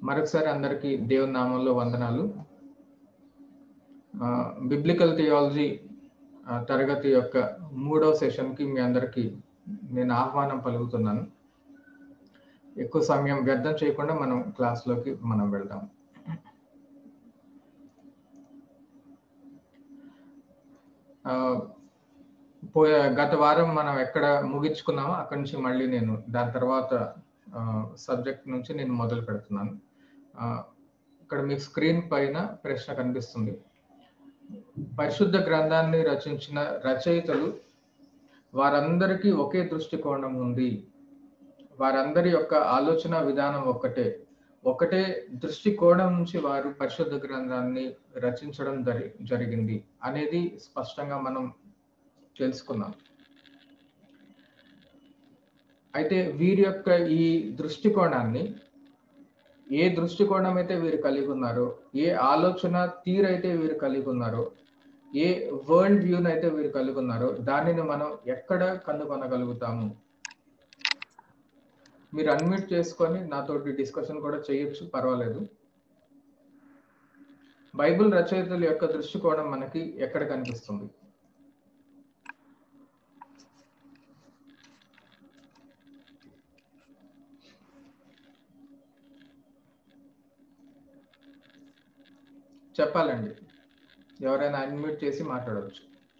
మరొకసారి అందరికీ దేవుని నామంలో వందనాలు. బిబ్లికల్ థియాలజీ తరగతి యొక్క 3వ సెషన్కి మీ అందరికీ నేను ఆహ్వానం పలుకుతున్నాను. ఎక్కువ సమయం వ్యర్థం చేయకుండా మనం క్లాస్లోకి వెళ్దాం. గత వారం మనం ఎక్కడ ముగించుకున్నామో అక్కడి నుంచి మళ్ళీ నేను దాని తర్వాత సబ్జెక్ట్ నుంచి నేను మొదలు పెడుతున్నాను. ఇక్కడ మీకు స్క్రీన్ పైన ప్రశ్న కనిపిస్తుంది. పరిశుద్ధ గ్రంథాన్ని రచించిన రచయితలు వారందరికీ ఒకే దృష్టికోణం ఉంది, వారందరి యొక్క ఆలోచన విధానం ఒకటే దృష్టికోణం నుంచి వారు పరిశుద్ధ గ్రంథాన్ని రచించడం జరిగింది అనేది స్పష్టంగా మనం తెలుసుకున్నాం. అయితే వీరి యొక్క ఈ దృష్టికోణాన్ని, ఏ దృష్టికోణం అయితే వీరు కలిగి ఉన్నారో, ఏ ఆలోచన తీరైతే వీరు కలిగి ఉన్నారో, ఏ వరల్డ్ వ్యూని అయితే వీరు కలిగి ఉన్నారో దానిని మనం ఎక్కడ కనుగొనగలుగుతాము? మీరు అన్మ్యూట్ చేసుకొని నాతోటి డిస్కషన్ కూడా చేయొచ్చు, పర్వాలేదు. బైబిల్ రచయితల యొక్క దృష్టికోణం మనకి ఎక్కడ కనిపిస్తుంది? చెప్పాలండి, ఎవరైనా అన్మ్యూట్ చేసి మాట్లాడవచ్చు.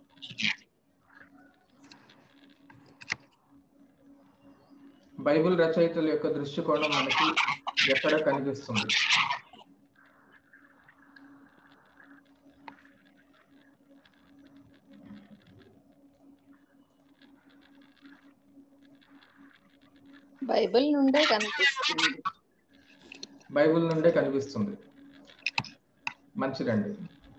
బైబిల్ రచయితల యొక్క దృష్టికోణం మనకి ఎక్కడ కనిపిస్తుంది? బైబిల్ నుండే కనిపిస్తుంది. బైబిల్ నుండే కనిపిస్తుంది. మంచిదండి.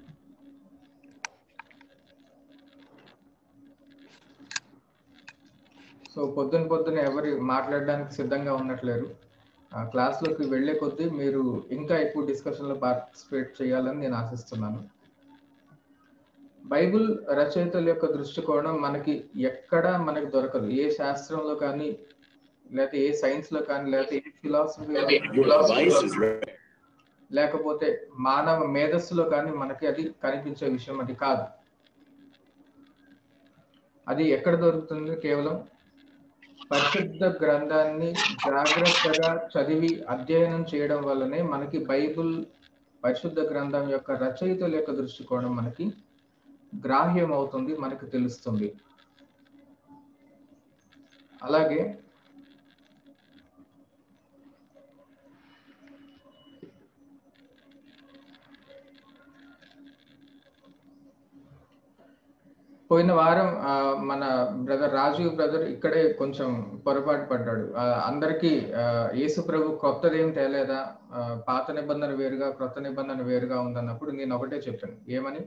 సో పొద్దున ఎవరు మాట్లాడడానికి సిద్ధంగా ఉన్నట్లేరు. క్లాస్లోకి వెళ్ళే కొద్దీ మీరు ఇంకా ఎక్కువ డిస్కషన్లో పార్టిసిపేట్ చేయాలని నేను ఆశిస్తున్నాను. బైబిల్ రచయితల యొక్క దృష్టికోణం మనకి ఎక్కడ మనకి దొరకదు. ఏ శాస్త్రంలో కానీ, లేకపోతే ఏ సైన్స్లో కానీ, లేకపోతే ఏ ఫిలాసఫీలో, లేకపోతే మానవ మేధస్సులో కానీ మనకి అది కనిపించే విషయం అది కాదు. అది ఎక్కడ దొరుకుతుంది? కేవలం పరిశుద్ధ గ్రంథాన్ని జాగ్రత్తగా చదివి అధ్యయనం చేయడం వల్లనే మనకి బైబిల్, పరిశుద్ధ గ్రంథం యొక్క రచయితల యొక్క దృష్టికోణం మనకి గ్రాహ్యం అవుతుంది, మనకి తెలుస్తుంది. అలాగే పోయిన వారం మన బ్రదర్ రాజీవ్ బ్రదర్ ఇక్కడే కొంచెం పొరపాటు పడ్డాడు. అందరికీ యేసు ప్రభు కొత్తదేం తేలేదా, పాత నిబంధన వేరుగా క్రొత్త నిబంధన వేరుగా ఉందన్నప్పుడు నేను ఒకటే చెప్పాను. ఏమని?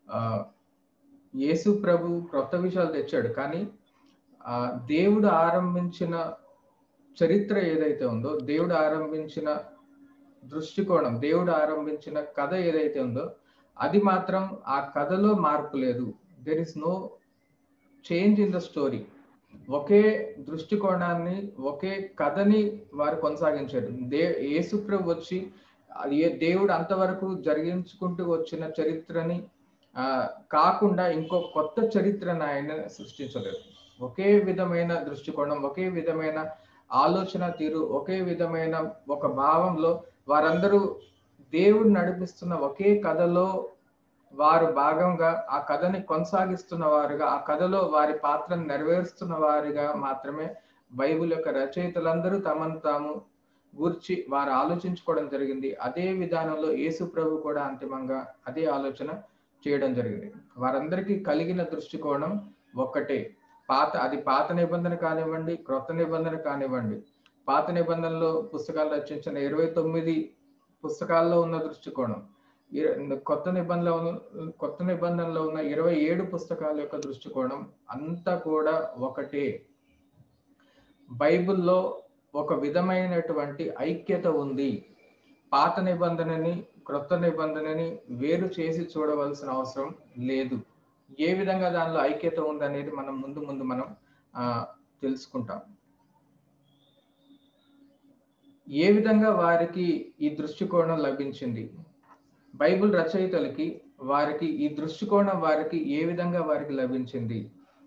యేసు ప్రభు క్రొత్త విషయాలు తెచ్చాడు, కానీ దేవుడు ఆరంభించిన చరిత్ర ఏదైతే ఉందో, దేవుడు ఆరంభించిన దృష్టికోణం, దేవుడు ఆరంభించిన కథ ఏదైతే ఉందో అది మాత్రం ఆ కథలో మార్పు లేదు. There is no change in the story. ఒకే దృష్టికోణాన్ని, ఒకే కథని వారు కొనసాగించారు. యేసు ప్రభు వచ్చి దేవుడు అంతవరకు జరిగించుకుంటూ వచ్చిన చరిత్రని కాకుండా ఇంకో కొత్త చరిత్రను ఆయన సృష్టించలేదు. ఒకే విధమైన దృష్టికోణం, ఒకే విధమైన ఆలోచన తీరు, ఒకే విధమైన ఒక భావంలో వారందరూ దేవుడు నడిపిస్తున్న ఒకే కథలో వారు భాగంగా, ఆ కథని కొనసాగిస్తున్న వారుగా, ఆ కథలో వారి పాత్రను నెరవేరుస్తున్న వారిగా మాత్రమే బైబిల్ యొక్క రచయితలందరూ తమను తాము గూర్చి వారు ఆలోచించుకోవడం జరిగింది. అదే విధానంలో యేసు ప్రభు కూడా అంతిమంగా అదే ఆలోచన చేయడం జరిగింది. వారందరికీ కలిగిన దృష్టికోణం ఒక్కటే. అది పాత నిబంధన కానివ్వండి, క్రొత్త నిబంధన కానివ్వండి. పాత నిబంధనలో పుస్తకాలు రచించిన 29 పుస్తకాల్లో ఉన్న దృష్టికోణం, కొత్త నిబంధనలో ఉన్న 27 పుస్తకాల యొక్క దృష్టికోణం అంతా కూడా ఒకటే. బైబిల్లో ఒక విధమైనటువంటి ఐక్యత ఉంది. పాత నిబంధనని, క్రొత్త నిబంధనని వేరు చేసి చూడవలసిన అవసరం లేదు. ఏ విధంగా దానిలో ఐక్యత ఉందనేది మనం ముందు మనం తెలుసుకుంటాం. ఏ విధంగా వారికి ఈ దృష్టికోణం లభించింది? బైబిల్ రచయితలకి వారికి ఈ దృష్టికోణం వారికి ఏ విధంగా వారికి లభించింది?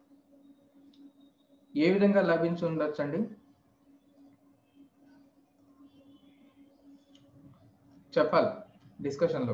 ఏ విధంగా లభించి ఉండొచ్చండి? చెప్పాలి డిస్కషన్లో.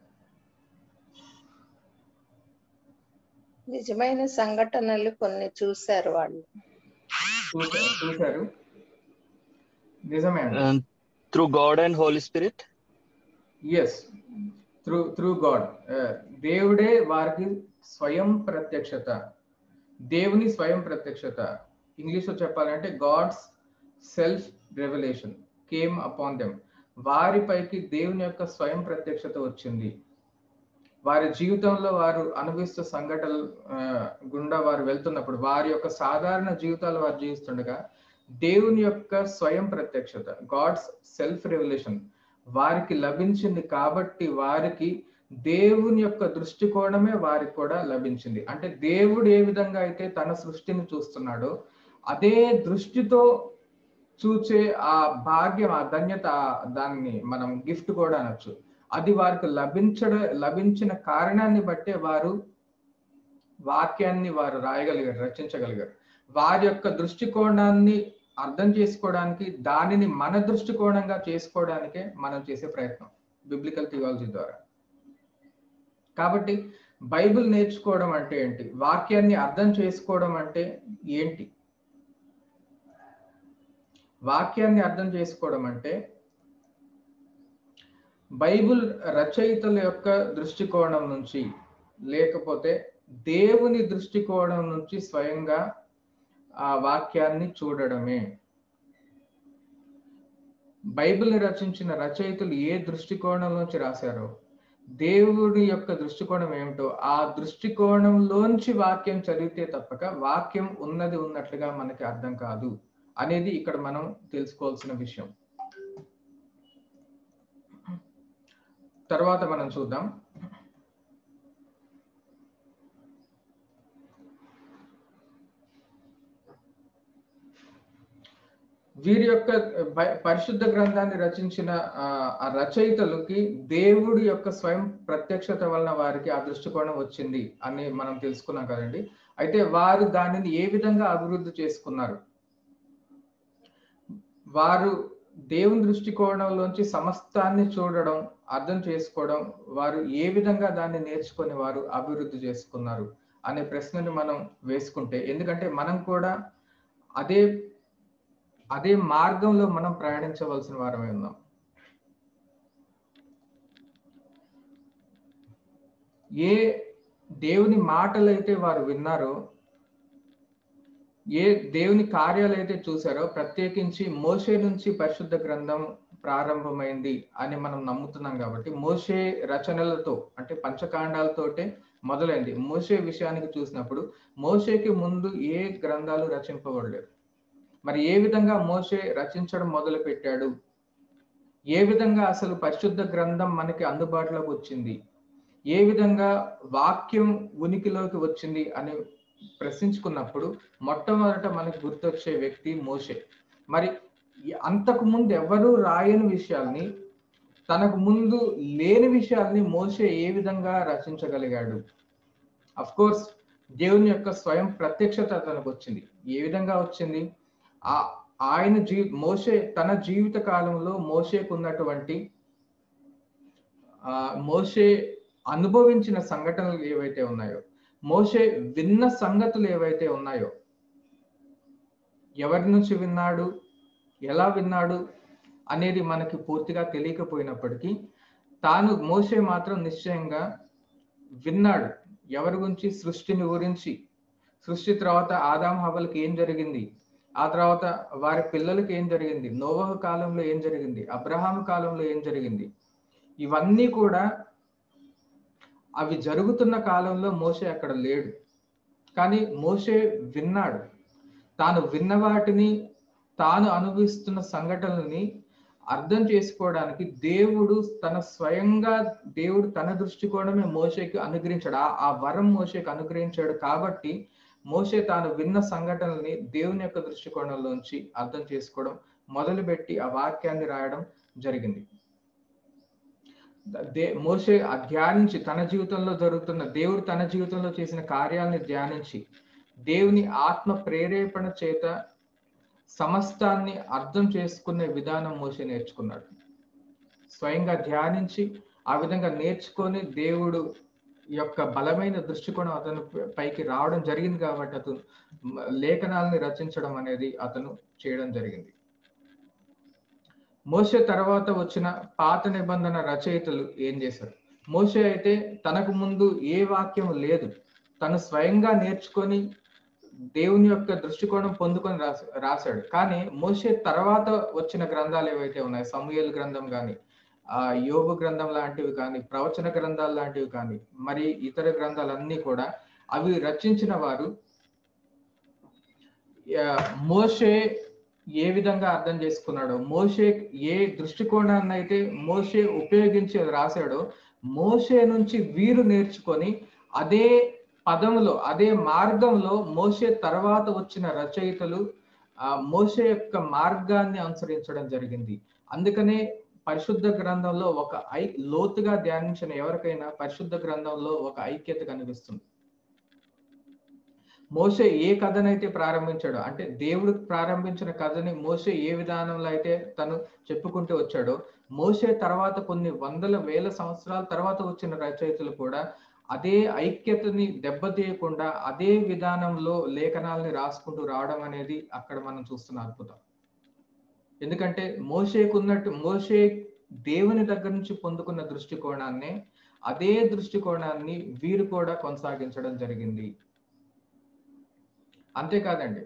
నిజమైన సంఘటనలు కొన్ని చూశారు వాళ్ళు. చూశారు, నిజమే అండి. Through God and Holy Spirit? Yes, through God. దేవుడే వారికి స్వయం ప్రత్యక్షత, దేవుని స్వయం ప్రత్యక్షత, ఇంగ్లీష్లో చెప్పాలంటే God's self revolution came upon them. వారిపైకి దేవుని యొక్క స్వయం ప్రత్యక్షత వచ్చింది. వారి జీవితంలో వారు అనుభవిస్తున్న సంఘటనలు గుండా వారు వెళ్తున్నప్పుడు, వారి యొక్క సాధారణ జీవితాలు వారు జీవిస్తుండగా దేవుని యొక్క స్వయం ప్రత్యక్షత, గాడ్స్ సెల్ఫ్ రెవల్యూషన్ వారికి లభించింది. కాబట్టి వారికి దేవుని యొక్క దృష్టికోణమే వారికి కూడా లభించింది. అంటే దేవుడు ఏ విధంగా అయితే తన సృష్టిని చూస్తున్నాడో అదే దృష్టితో చూచే ఆ భాగ్యం, ఆ ధన్యత, దాన్ని మనం గిఫ్ట్ కూడా అనొచ్చు. అది వారికి లభించిన కారణాన్ని బట్టే వారు వాక్యాన్ని వారు రాయగలిగారు, రచించగలిగారు. వారి యొక్క దృష్టికోణాన్ని అర్థం చేసుకోవడానికి, దానిని మన దృష్టికోణంగా చేసుకోవడానికే మనం చేసే ప్రయత్నం బిబ్లికల్ థియాలజీ ద్వారా. కాబట్టి బైబిల్ నేర్చుకోవడం అంటే ఏంటి? వాక్యాన్ని అర్థం చేసుకోవడం అంటే ఏంటి? వాక్యాన్ని అర్థం చేసుకోవడం అంటే బైబిల్ రచయితల యొక్క దృష్టికోణం నుంచి, లేకపోతే దేవుని దృష్టికోణం నుంచి స్వయంగా ఆ వాక్యాన్ని చూడడమే. బైబిల్ని రచించిన రచయితలు ఏ దృష్టికోణం నుంచి రాశారో, దేవుడి యొక్క దృష్టికోణం ఏమిటో ఆ దృష్టికోణంలోంచి వాక్యం చదివితే తప్పక వాక్యం ఉన్నది ఉన్నట్లుగా మనకి అర్థం కాదు అనేది ఇక్కడ మనం తెలుసుకోవాల్సిన విషయం. తర్వాత మనం చూద్దాం. వీరి యొక్క పరిశుద్ధ గ్రంథాన్ని రచించిన ఆ రచయితలకి దేవుడి యొక్క స్వయం ప్రత్యక్షత వలన వారికి ఆ దృష్టికోణం వచ్చింది అని మనం తెలుసుకున్నాం కదండి. అయితే వారు దానిని ఏ విధంగా అభివృద్ధి చేసుకున్నారు? వారు దేవుని దృష్టికోణంలోంచి సమస్తాన్ని చూడడం, అర్థం చేసుకోవడం, వారు ఏ విధంగా దాన్ని నేర్చుకొని వారు అభివృద్ధి చేసుకున్నారు అనే ప్రశ్నని మనం వేసుకుంటే, ఎందుకంటే మనం కూడా అదే మార్గంలో మనం ప్రయాణించవలసిన వారమే ఉన్నాం. ఏ దేవుని మాటలైతే వారు విన్నారో, ఏ దేవుని కార్యాలైతే చూసారో, ప్రత్యేకించి మోషే నుంచి పరిశుద్ధ గ్రంథం ప్రారంభమైంది అని మనం నమ్ముతున్నాం కాబట్టి, మోషే రచనలతో అంటే పంచకాండాలతోటే మొదలైంది. మోషే విషయానికి చూసినప్పుడు మోషేకి ముందు ఏ గ్రంథాలు రచింపబడలేదు. మరి ఏ విధంగా మోషే రచించడం మొదలు పెట్టాడు? ఏ విధంగా అసలు పరిశుద్ధ గ్రంథం మనకి అందుబాటులోకి వచ్చింది? ఏ విధంగా వాక్యం ఉనికిలోకి వచ్చింది అని ప్రశ్నించుకున్నప్పుడు మొట్టమొదట మనకి గుర్తొచ్చే వ్యక్తి మోషే. మరి అంతకు ముందు ఎవరు రాయని విషయాల్ని, తనకు ముందు లేని విషయాల్ని మోషే ఏ విధంగా రచించగలిగాడు? అఫ్ కోర్స్ దేవుని యొక్క స్వయం ప్రత్యక్షత తనకు వచ్చింది. ఏ విధంగా వచ్చింది? మోషే తన జీవిత కాలంలో మోషేకు ఉన్నటువంటి మోషే అనుభవించిన సంఘటనలు ఏవైతే ఉన్నాయో, మోషే విన్న సంగతులు ఏవైతే ఉన్నాయో, ఎవరి నుంచి విన్నాడు, ఎలా విన్నాడు అనేది మనకి పూర్తిగా తెలియకపోయినప్పటికీ, మోషే మాత్రం నిశ్చయంగా విన్నాడు. ఎవరి గురించి? సృష్టిని గురించి. సృష్టి తర్వాత ఆదాం హవ్వలకి ఏం జరిగింది, ఆ తర్వాత వారి పిల్లలకి ఏం జరిగింది, నోవహు కాలంలో ఏం జరిగింది, అబ్రహాము కాలంలో ఏం జరిగింది, ఇవన్నీ కూడా అవి జరుగుతున్న కాలంలో మోషే అక్కడ లేడు. కానీ మోషే విన్నాడు. తాను విన్న వాటిని, తాను అనుభవిస్తున్న సంఘటనల్ని అర్థం చేసుకోవడానికి దేవుడు తన దృష్టికోణమే మోషేకి అనుగ్రహించాడు. ఆ వరం మోషేకి అనుగ్రహించాడు. కాబట్టి మోషే తాను విన్న సంఘటనల్ని దేవుని యొక్క దృష్టికోణంలోంచి అర్థం చేసుకోవడం మొదలుపెట్టి ఆ వాక్యాన్ని రాయడం జరిగింది. మోషే ధ్యానించి తన జీవితంలో జరుగుతున్న దేవుడు తన జీవితంలో చేసిన కార్యాలని ధ్యానించి దేవుని ఆత్మ ప్రేరేపణ చేత సమస్తాన్ని అర్థం చేసుకునే విధానం మోషే నేర్చుకున్నాడు. స్వయంగా ధ్యానించి ఆ విధంగా నేర్చుకొని దేవుడు యొక్క బలమైన దృష్టికోణం అతను పైకి రావడం జరిగింది కాబట్టి అతను లేఖనాలని రచించడం అనేది అతను చేయడం జరిగింది. మోషే తర్వాత వచ్చిన పాత నిబంధన రచయితలు ఏం చేశారు? మోషే అయితే తనకు ముందు ఏ వాక్యం లేదు, తను స్వయంగా నేర్చుకొని దేవుని యొక్క దృష్టికోణం పొందుకొని రాశాడు. కానీ మోషే తర్వాత వచ్చిన గ్రంథాలు ఏవైతే ఉన్నాయి, సమూయేలు గ్రంథం కానీ, యోబు గ్రంథం లాంటివి కానీ, ప్రవచన గ్రంథాలు లాంటివి కానీ, మరి ఇతర గ్రంథాలన్నీ కూడా అవి రచించిన వారు మోషే ఏ విధంగా అర్థం చేసుకున్నాడో, మోషే ఏ దృష్టికోణాన్ని అయితే మోషే ఉపయోగించి రాశాడో, మోషే నుంచి వీరు నేర్చుకొని అదే పదంలో అదే మార్గంలో మోషే తర్వాత వచ్చిన రచయితలు మోషే యొక్క మార్గాన్ని అనుసరించడం జరిగింది. అందుకనే పరిశుద్ధ గ్రంథంలో ఒక లోతుగా ధ్యానించిన ఎవరికైనా పరిశుద్ధ గ్రంథంలో ఒక ఐక్యత కనిపిస్తుంది. మోషే ఏ కథనైతే ప్రారంభించాడో, అంటే దేవుడు ప్రారంభించిన కథని మోషే ఏ విధానంలో అయితే తను చెప్పుకుంటూ వచ్చాడో, మోషే తర్వాత కొన్ని వందల వేల సంవత్సరాల తర్వాత వచ్చిన రచయితలు కూడా అదే ఐక్యతని దెబ్బతీయకుండా అదే విధానంలో లేఖనాలని రాసుకుంటూ రావడం అనేది అక్కడ మనం చూస్తున్న అద్భుతం. ఎందుకంటే మోషే దేవుని దగ్గర నుంచి పొందుకున్న దృష్టికోణాన్ని, అదే దృష్టికోణాన్ని వీరు కూడా కొనసాగించడం జరిగింది. అంతేకాదండి,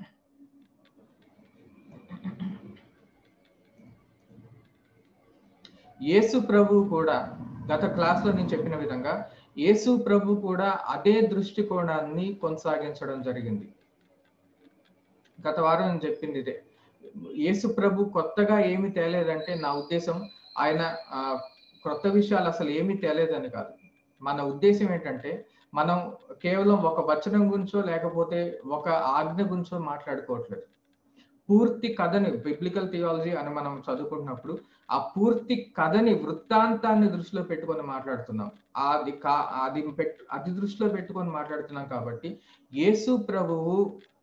యేసు ప్రభు కూడా గత క్లాస్లో నేను చెప్పిన విధంగా యేసు ప్రభు కూడా అదే దృష్టికోణాన్ని కొనసాగించడం జరిగింది. గత వారం నేను చెప్పింది ఇదే. యేసు ప్రభు కొత్తగా ఏమి తేలేదంటే, నా ఉద్దేశం ఆయన కొత్త విషయాలు అసలు ఏమీ తేలేదని కాదు. మన ఉద్దేశం ఏంటంటే, మనం కేవలం ఒక వచనం గురించో లేకపోతే ఒక ఆజ్ఞ గురించో మాట్లాడుకోవట్లేదు. పూర్తి కథని, బిబ్లికల్ థియాలజీ అని మనం చదువుకుంటున్నప్పుడు ఆ పూర్తి కథని, వృత్తాంతాన్ని దృష్టిలో పెట్టుకొని మాట్లాడుతున్నాం. అది దృష్టిలో పెట్టుకొని మాట్లాడుతున్నాం. కాబట్టి యేసు ప్రభువు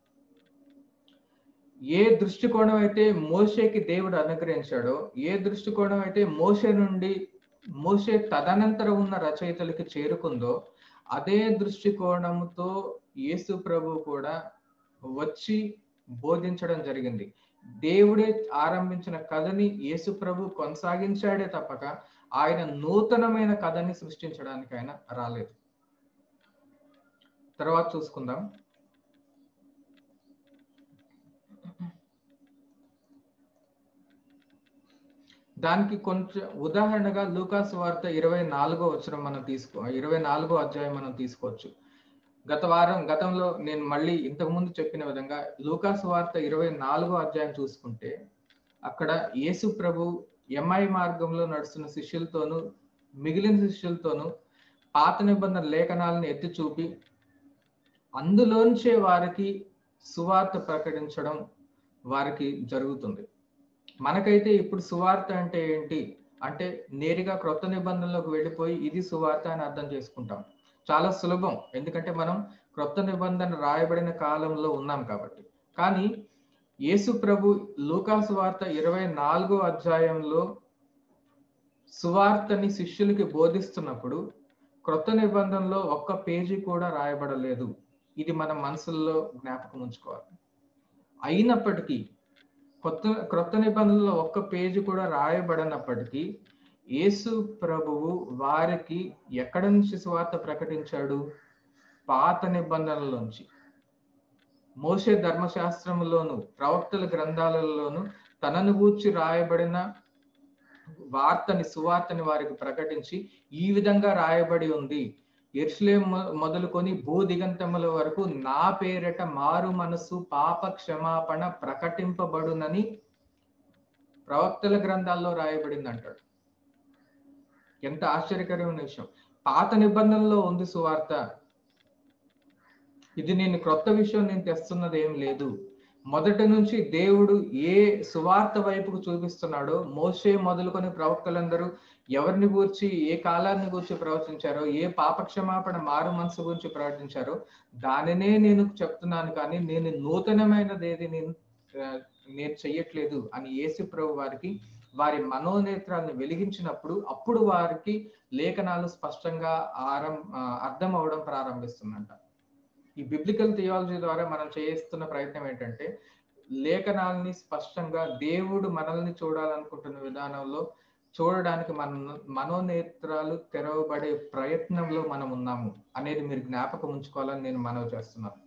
ఏ దృష్టికోణం అయితే మోషేకి దేవుడు అనుగ్రహించాడో, ఏ దృష్టికోణం అయితే మోషే తదనంతరం ఉన్న రచయితలకి చేరుకుందో, అదే దృష్టికోణంతో యేసు ప్రభు కూడా వచ్చి బోధించడం జరిగింది. దేవుడే ఆరంభించిన కథని యేసు ప్రభు కొనసాగించాడే తప్పక ఆయన నూతనమైన కథని సృష్టించడానికి ఆయన రాలేదు. తర్వాత చూసుకుందాం. దానికి కొంచెం ఉదాహరణగా లూకాసు వార్త 24వ వచనం మనం 24వ అధ్యాయం మనం తీసుకోవచ్చు. గతంలో నేను మళ్ళీ ఇంతకుముందు చెప్పిన విధంగా లూకాసు వార్త 24వ అధ్యాయం చూసుకుంటే, అక్కడ యేసు ప్రభు ఎమ్మై మార్గంలో నడుస్తున్న శిష్యులతోనూ మిగిలిన శిష్యులతోనూ పాత నిబంధన లేఖనాలను ఎత్తి చూపి అందులోంచే వారికి సువార్త ప్రకటించడం వారికి జరుగుతుంది. మనకైతే ఇప్పుడు సువార్త అంటే ఏంటి అంటే, నేరుగా క్రొత్త నిబంధనలోకి వెళ్ళిపోయి ఇది సువార్త అని అర్థం చేసుకుంటాం. చాలా సులభం, ఎందుకంటే మనం క్రొత్త నిబంధన రాయబడిన కాలంలో ఉన్నాం కాబట్టి. కానీ యేసు ప్రభు లూకాసు వార్త 24వ అధ్యాయంలో సువార్తని శిష్యులకి బోధిస్తున్నప్పుడు క్రొత్త నిబంధనలో ఒక్క పేజీ కూడా రాయబడలేదు. ఇది మన మనసుల్లో జ్ఞాపకం ఉంచుకోవాలి. అయినప్పటికీ క్రొత్త నిబంధనలో ఒక్క పేజీ కూడా రాయబడినప్పటికీ యేసు ప్రభువు వారికి ఎక్కడ నుంచి సువార్త ప్రకటించాడు? పాత నిబంధనలోంచి. మోషే ధర్మశాస్త్రంలోను ప్రవక్తల గ్రంథాలలోను తనను గూర్చి రాయబడిన సువార్తని వారికి ప్రకటించి ఈ విధంగా రాయబడి ఉంది, యెరూషలేము మొదలుకొని భూదిగంతముల వరకు నా పేరట మారు మనసు పాప క్షమాపణ ప్రకటింపబడునని ప్రవక్తల గ్రంథాల్లో రాయబడింది అంటాడు. ఎంత ఆశ్చర్యకరమైన విషయం! పాత నిబంధనలో ఉంది సువార్త. ఇది నేను క్రొత్త విషయం నేను తెస్తున్నది ఏం లేదు. మొదటి నుంచి దేవుడు ఏ సువార్త వైపుకు చూపిస్తున్నాడో, మోషే మొదలుకొని ప్రవక్తలందరూ ఎవరిని గూర్చి, ఏ కాలాన్ని గూర్చి ప్రవచించారో, ఏ పాపక్షమాపణ మారు మనసు గురించి ప్రవచించారో దానినే నేను చెప్తున్నాను, కానీ నేను నూతనమైనదేది నేను చెయ్యట్లేదు అని యేసు ప్రభు వారికి వారి మనోనేత్రాలను వెలిగించినప్పుడు అప్పుడు వారికి లేఖనాలు స్పష్టంగా అర్థం అవడం ప్రారంభిస్తుందంట. ఈ బిబ్లికల్ థియాలజీ ద్వారా మనం చేస్తున్న ప్రయత్నం ఏంటంటే, లేఖనాలని స్పష్టంగా దేవుడు మనల్ని చూడాలనుకుంటున్న విధానంలో చూడడానికి మనోనేత్రాలు తెరవబడే ప్రయత్నంలో మనం ఉన్నాము అనేది మీరు జ్ఞాపకం ఉంచుకోవాలని నేను మనవి చేస్తున్నాను.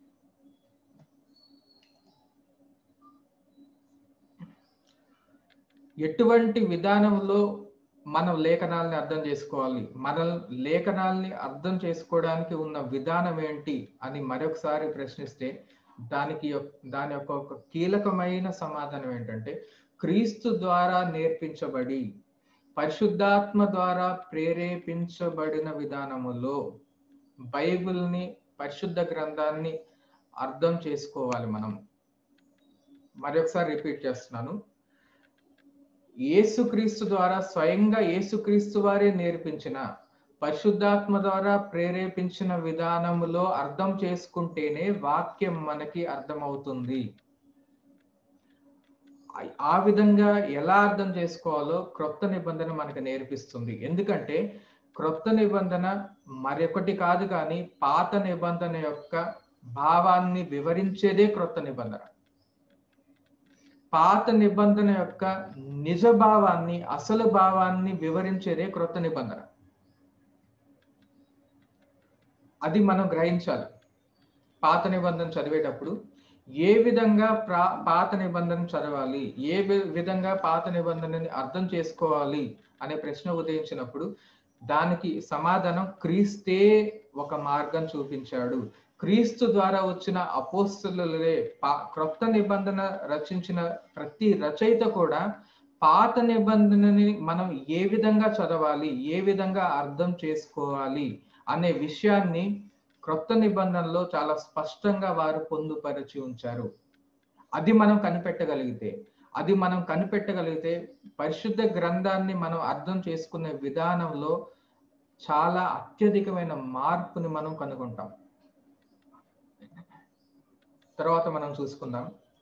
ఎటువంటి విధానంలో మనం లేఖనాలని అర్థం చేసుకోవాలి, మన లేఖనాలని అర్థం చేసుకోవడానికి ఉన్న విధానం ఏంటి అని మరొకసారి ప్రశ్నిస్తే దాని యొక్క ఒక కీలకమైన సమాధానం ఏంటంటే, క్రీస్తు ద్వారా నేర్పించబడి పరిశుద్ధాత్మ ద్వారా ప్రేరేపించబడిన విధానములో బైబిల్ని, పరిశుద్ధ గ్రంథాన్ని అర్థం చేసుకోవాలి మనం. మరొకసారి రిపీట్ చేస్తున్నాను. యేసుక్రీస్తు ద్వారా, స్వయంగా యేసుక్రీస్తు వారే నేర్పించిన, పరిశుద్ధాత్మ ద్వారా ప్రేరేపించిన విధానములో అర్థం చేసుకుంటేనే వాక్యం మనకి అర్థమవుతుంది. ఆ విధంగా ఎలా అర్థం చేసుకోవాలో క్రొత్త నిబంధన మనకు నేర్పిస్తుంది. ఎందుకంటే క్రొత్త నిబంధన మరొకటి కాదు, కానీ పాత నిబంధన యొక్క భావాన్ని వివరించేదే క్రొత్త నిబంధన. పాత నిబంధన యొక్క నిజ భావాన్ని, అసలు భావాన్ని వివరించేదే క్రొత్త నిబంధన. అది మనం గ్రహించాలి. పాత నిబంధన చదివేటప్పుడు ఏ విధంగా పాత నిబంధన చదవాలి, ఏ విధంగా పాత నిబంధనని అర్థం చేసుకోవాలి అనే ప్రశ్న ఉదయించినప్పుడు దానికి సమాధానం క్రీస్తే ఒక మార్గం చూపించాడు. క్రీస్తు ద్వారా వచ్చిన అపోస్తలులే, క్రొత్త నిబంధన రచించిన ప్రతి రచయిత కూడా పాత నిబంధనని మనం ఏ విధంగా చదవాలి, ఏ విధంగా అర్థం చేసుకోవాలి అనే విషయాన్ని క్రొత్త నిబంధనలో చాలా స్పష్టంగా వారు పొందుపరిచి ఉంచారు. అది మనం కనిపెట్టగలిగితే పరిశుద్ధ గ్రంథాన్ని మనం అర్థం చేసుకునే విధానంలో చాలా అత్యధికమైన మార్పుని మనం కనుగొంటాం. తర్వాత మనం చూసుకుందాం.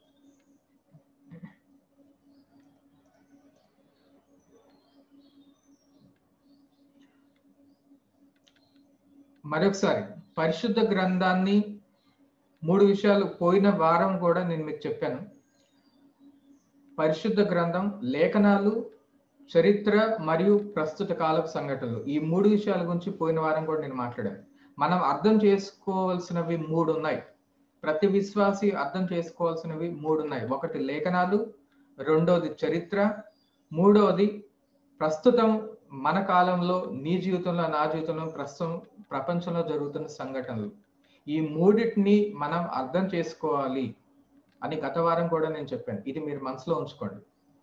మరొకసారి పరిశుద్ధ గ్రంథాన్ని 3 విషయాలు పోయిన వారం కూడా నేను మీకు చెప్పాను. పరిశుద్ధ గ్రంథం, లేఖనాలు, చరిత్ర మరియు ప్రస్తుత కాలపు సంఘటనలు, ఈ 3 విషయాల గురించి పోయిన వారం కూడా నేను మాట్లాడాను. మనం అర్థం చేసుకోవాల్సినవి 3 ఉన్నాయి. ప్రతి విశ్వాసి అర్థం చేసుకోవాల్సినవి 3 ఉన్నాయి. ఒకటి లేఖనాలు, రెండోది చరిత్ర, మూడవది ప్రస్తుతం మన కాలంలో, నీ జీవితంలో, నా జీవితంలో, ప్రస్తుతం ప్రపంచంలో జరుగుతున్న సంఘటనలు. ఈ 3టిని మనం అర్థం చేసుకోవాలి అని గత వారం కూడా నేను చెప్పాను. ఇది మీరు మనసులో ఉంచుకోండి.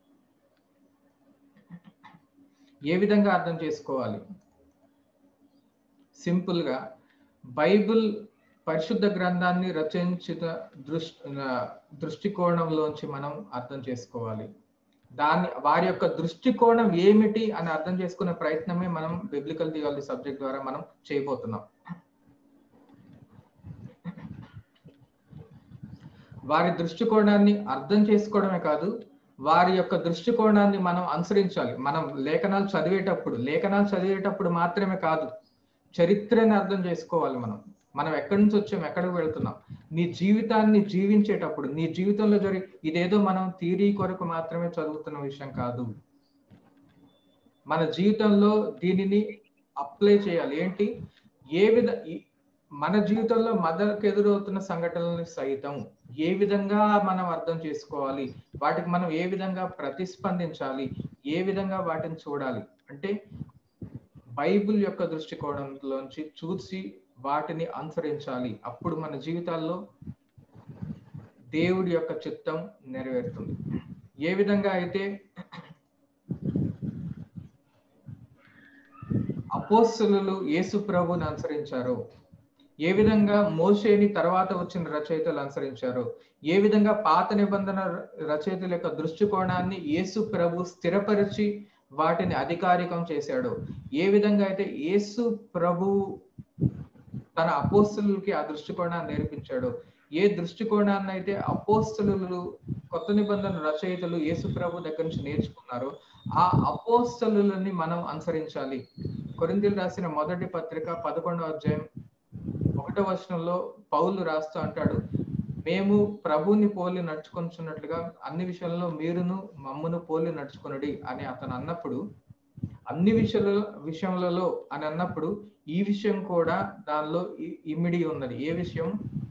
ఏ విధంగా అర్థం చేసుకోవాలి? సింపుల్గా బైబిల్ పరిశుద్ధ గ్రంథాన్ని రచించిన దృష్టికోణంలోంచి మనం అర్థం చేసుకోవాలి. వారి యొక్క దృష్టికోణం ఏమిటి అని అర్థం చేసుకునే ప్రయత్నమే మనం బిబ్లికల్ థియాలజీ సబ్జెక్ట్ ద్వారా మనం చేయబోతున్నాం. వారి దృష్టికోణాన్ని అర్థం చేసుకోవడమే కాదు, వారి యొక్క దృష్టికోణాన్ని మనం అనుసరించాలి. మనం లేఖనాలు చదివేటప్పుడు మాత్రమే కాదు, చరిత్రని అర్థం చేసుకోవాలి. మనం ఎక్కడి నుంచి వచ్చాం, ఎక్కడికి వెళ్తున్నాం, నీ జీవితాన్ని జీవించేటప్పుడు, నీ జీవితంలో ఇదేదో మనం థియరీ కొరకు మాత్రమే చదువుతున్న విషయం కాదు. మన జీవితంలో దీనిని అప్లై చేయాలి. ఏంటి? మన జీవితంలో మనకు ఎదురవుతున్న సంఘటనలను సైతం ఏ విధంగా మనం అర్థం చేసుకోవాలి, వాటికి మనం ఏ విధంగా ప్రతిస్పందించాలి, ఏ విధంగా వాటిని చూడాలి అంటే బైబిల్ యొక్క దృష్టికోణంలోంచి చూసి వాటిని అనుసరించాలి. అప్పుడు మన జీవితాల్లో దేవుడి యొక్క చిత్తం నెరవేరుతుంది. ఏ విధంగా అయితే అపోస్తలులు యేసు ప్రభువుని అనుసరించారో, ఏ విధంగా మోషేని తర్వాత వచ్చిన రచయితలు అనుసరించారు, ఏ విధంగా పాత నిబంధన రచయితల యొక్క దృష్టికోణాన్ని యేసు ప్రభు స్థిరపరిచి వాటిని అధికారికం చేశాడు, ఏ విధంగా అయితే యేసు ప్రభు తన అపోస్తలులకి ఆ దృష్టికోణాన్ని నేర్పించాడు, ఏ దృష్టికోణాన్ని అయితే అపోస్తలు కొత్త నిబంధన రచయితలు యేసు ప్రభు దగ్గర నుంచి నేర్చుకున్నారో ఆ అపోస్తలులని మనం అనుసరించాలి. కొరింథీయులకు రాసిన మొదటి పత్రిక 11వ అధ్యాయం 1వ వచనంలో పౌలు రాస్తూ అంటాడు, మేము ప్రభుని పోలి నడుచుకొనుచున్నట్లుగా అన్ని విషయాల్లో మీరును మమ్మును పోలి నడుచుకొనుడి అని అతను అన్నప్పుడు, అన్ని విషయములలో అని అన్నప్పుడు ఈ విషయం కూడా దానిలో ఇమిడి ఉన్నది. ఏ విషయం?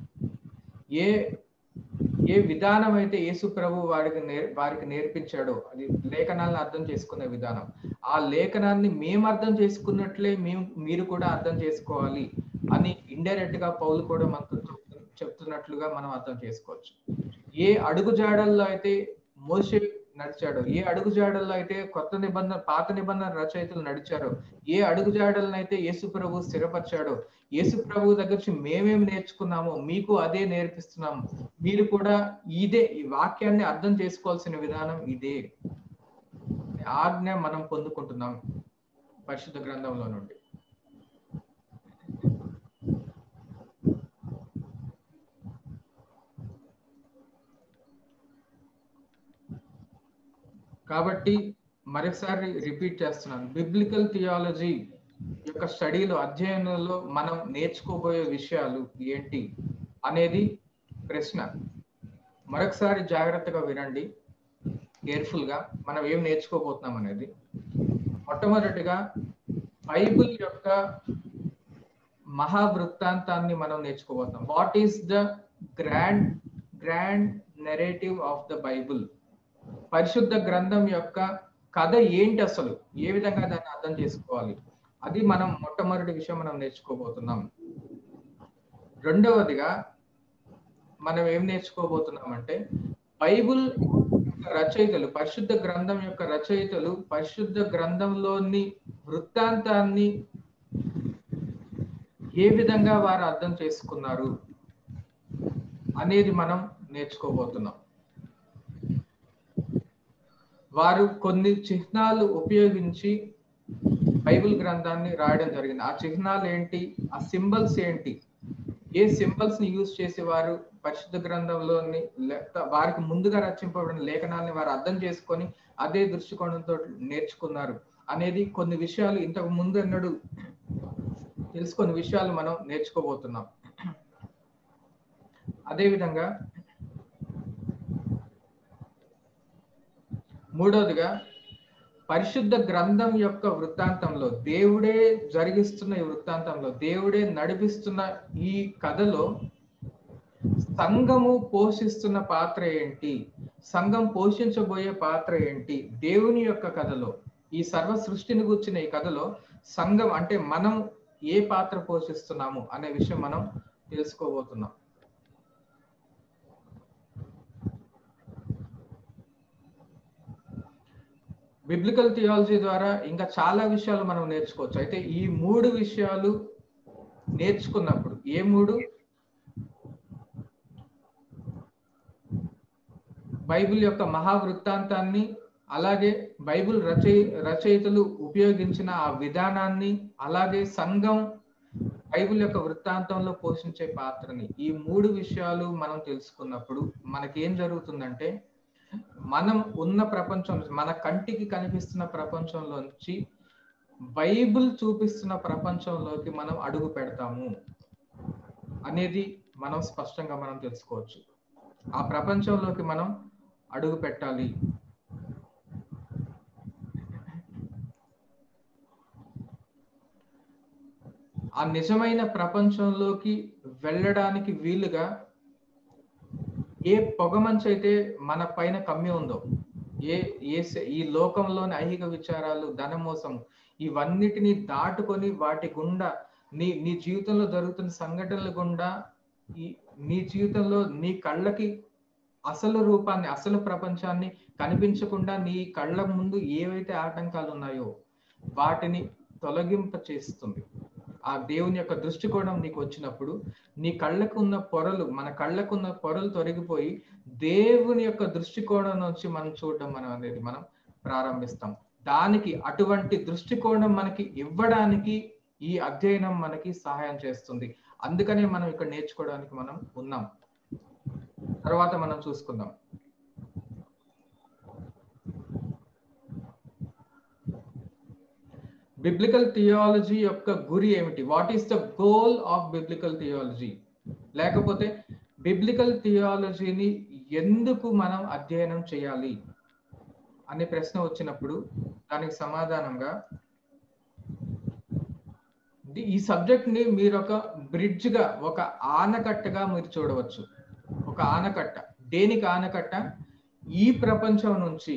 ఏ విధానం అయితే యేసు ప్రభు వారికి నేర్పించాడో అది లేఖనాలను అర్థం చేసుకునే విధానం. ఆ లేఖనాన్ని మేము అర్థం చేసుకున్నట్లే మీరు కూడా అర్థం చేసుకోవాలి అని ఇండైరెక్ట్ గా పౌలు కూడా మనకు చెప్తున్నట్లుగా మనం అర్థం చేసుకోవచ్చు. ఏ అడుగుజాడల్లో అయితే మోషే నడిచాడు, ఏ అడుగుజాడల్లో అయితే పాత నిబంధన రచయితలు నడిచారో, ఏ అడుగుజాడలను అయితే యేసు ప్రభు స్థిరపరిచాడో, యేసు ప్రభు దగ్గర నుంచి మేమేమి నేర్చుకున్నామో మీకు అదే నేర్పిస్తున్నాము. మీరు కూడా ఈ వాక్యాన్ని అర్థం చేసుకోవాల్సిన విధానం ఇదే ఆజ్ఞ మనం పొందుకుంటున్నాం పరిశుద్ధ గ్రంథంలో నుండి. కాబట్టి మరొకసారి రిపీట్ చేస్తున్నాను, బిబ్లికల్ థియాలజీ యొక్క స్టడీలో అధ్యయనంలో మనం నేర్చుకోబోయే విషయాలు ఏంటి అనేది ప్రశ్న. మరొకసారి జాగ్రత్తగా వినండి, కేర్ఫుల్ గా మనం ఏం నేర్చుకోబోతున్నాం అనేది. మొట్టమొదటిగా బైబిల్ యొక్క మహావృత్తాంతాన్ని మనం నేర్చుకోబోతున్నాం. What is the grand narrative of the Bible? పరిశుద్ధ గ్రంథం యొక్క కథ ఏంటి, అసలు ఏ విధంగా దాన్ని అర్థం చేసుకోవాలి, అది మనం మొట్టమొదటి విషయం మనం నేర్చుకోబోతున్నాం. రెండవదిగా మనం ఏం నేర్చుకోబోతున్నాం అంటే బైబిల్ రచయితలు, పరిశుద్ధ గ్రంథం యొక్క రచయితలు పరిశుద్ధ గ్రంథంలోని వృత్తాంతాన్ని ఏ విధంగా వారు అర్థం చేసుకున్నారు అనేది మనం నేర్చుకోబోతున్నాం. వారు కొన్ని చిహ్నాలు ఉపయోగించి బైబిల్ గ్రంథాన్ని రాయడం జరిగింది. ఆ చిహ్నాలు ఏంటి, ఆ సింబల్స్ ఏంటి, ఏ సింబల్స్ ని యూజ్ చేసి వారు పరిశుద్ధ గ్రంథంలోని వారికి ముందుగా రచింపబడిన లేఖనాన్ని వారు అర్థం చేసుకొని అదే దృష్టికోణంతో నేర్చుకున్నారు అనేది కొన్ని విషయాలు ఇంతకు ముందు ఎన్నడూ తెలుసుకొని విషయాలు మనం నేర్చుకోబోతున్నాం. అదేవిధంగా మూడవదిగా పరిశుద్ధ గ్రంథం యొక్క వృత్తాంతంలో, దేవుడే జరిగిస్తున్న ఈ వృత్తాంతంలో, దేవుడే నడిపిస్తున్న ఈ కథలో సంఘము పోషిస్తున్న పాత్ర ఏంటి, సంఘం పోషించబోయే పాత్ర ఏంటి, దేవుని యొక్క కథలో, ఈ సర్వ సృష్టిని కూర్చున్న ఈ కథలో సంఘం అంటే మనం ఏ పాత్ర పోషిస్తున్నాము అనే విషయం మనం తెలుసుకోబోతున్నాం. బిబ్లికల్ థియాలజీ ద్వారా ఇంకా చాలా విషయాలు మనం నేర్చుకోవచ్చు. అయితే ఈ మూడు విషయాలు నేర్చుకున్నప్పుడు, ఏ మూడు? బైబిల్ యొక్క మహావృత్తాంతాన్ని, అలాగే బైబిల్ రచయితలు ఉపయోగించిన ఆ విధానాన్ని, అలాగే సంఘం బైబిల్ యొక్క వృత్తాంతంలో పోషించే పాత్రని, ఈ మూడు విషయాలు మనం తెలుసుకున్నప్పుడు మనకేం జరుగుతుందంటే మనం ఉన్న ప్రపంచం, మన కంటికి కనిపిస్తున్న ప్రపంచంలోంచి బైబిల్ చూపిస్తున్న ప్రపంచంలోకి మనం అడుగు పెడతాము అనేది మనం స్పష్టంగా మనం తెలుసుకోవచ్చు. ఆ ప్రపంచంలోకి మనం అడుగు పెట్టాలి. ఆ నిజమైన ప్రపంచంలోకి వెళ్ళడానికి వీలుగా ఏ పొగమంచు అయితే మన పైన కమ్మి ఉందో, ఈ లోకంలోని ఐహిక విచారాలు, ధనమోసం, ఇవన్నిటిని దాటుకొని వాటి గుండా నీ జీవితంలో జరుగుతున్న సంఘటనల గుండా నీ జీవితంలో నీ కళ్ళకి అసలు రూపాన్ని, అసలు ప్రపంచాన్ని కనిపించకుండా నీ కళ్ళ ముందు ఏవైతే ఆటంకాలు ఉన్నాయో వాటిని తొలగింప చేస్తుంది. ఆ దేవుని యొక్క దృష్టికోణం నీకు వచ్చినప్పుడు నీ కళ్ళకు ఉన్న పొరలు, మన కళ్ళకు ఉన్న పొరలు తొలగిపోయి దేవుని యొక్క దృష్టికోణం నుంచి మనం చూడడం అనేది మనం ప్రారంభిస్తాం. దానికి అటువంటి దృష్టికోణం మనకి ఇవ్వడానికి ఈ అధ్యయనం మనకి సహాయం చేస్తుంది. అందుకనే మనం ఇక్కడ నేర్చుకోవడానికి మనం ఉన్నాం. తర్వాత మనం చూసుకుందాం. బిబ్లికల్ థియాలజీ యొక్క గురి ఏమిటి? What is the goal of biblical theology? లేకపోతే బిబ్లికల్ థియాలజీని ఎందుకు మనం అధ్యయనం చేయాలి అనే ప్రశ్న వచ్చినప్పుడు దానికి సమాధానంగా ఈ సబ్జెక్ట్ ని మీరు ఒక బ్రిడ్జ్ గా, ఒక ఆనకట్టగా మీరు చూడవచ్చు. ఒక ఆనకట్ట. దేనికి ఆనకట్ట? ఈ ప్రపంచం నుంచి,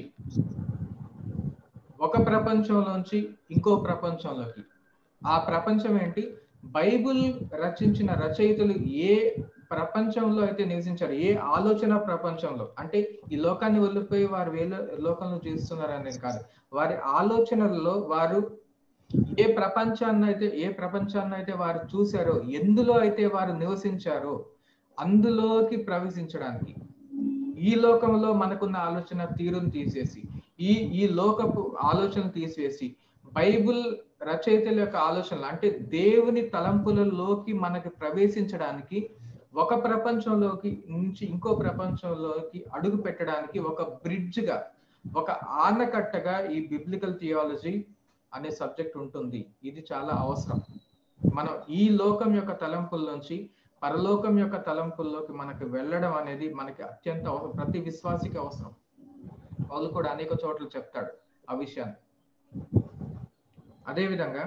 ఒక ప్రపంచంలోంచి ఇంకో ప్రపంచంలోకి. ఆ ప్రపంచం ఏంటి? బైబిల్ రచించిన రచయితలు ఏ ప్రపంచంలో అయితే నివసించారు, ఏ ఆలోచన ప్రపంచంలో, అంటే ఈ లోకాన్ని వదిలిపోయి వారు వేరే లోకంలో జీవిస్తున్నారు అనేది కాదు, వారి ఆలోచనల్లో వారు ఏ ప్రపంచాన్ని అయితే వారు చూశారో, ఎందులో అయితే వారు నివసించారో అందులోకి ప్రవేశించడానికి, ఈ లోకంలో మనకున్న ఆలోచన తీరును తీసేసి, ఈ లోకపు ఆలోచన తీసివేసి బైబిల్ రచయితల యొక్క ఆలోచనలు, అంటే దేవుని తలంపులలోకి మనకి ప్రవేశించడానికి, ఒక ప్రపంచంలోకి నుంచి ఇంకో ప్రపంచంలోకి అడుగు పెట్టడానికి ఒక బ్రిడ్జ్ గా, ఒక ఆనకట్టగా ఈ బిబ్లికల్ థియాలజీ అనే సబ్జెక్ట్ ఉంటుంది. ఇది చాలా అవసరం. మనం ఈ లోకం యొక్క తలంపుల నుంచి పరలోకం యొక్క తలంపుల్లోకి మనకు వెళ్ళడం అనేది మనకి అత్యంత అవసరం. ప్రతి విశ్వాసికి అవసరం. వాళ్ళు కూడా అనేక చోట్ల చెప్తాడు ఆ విషయాన్ని. అదేవిధంగా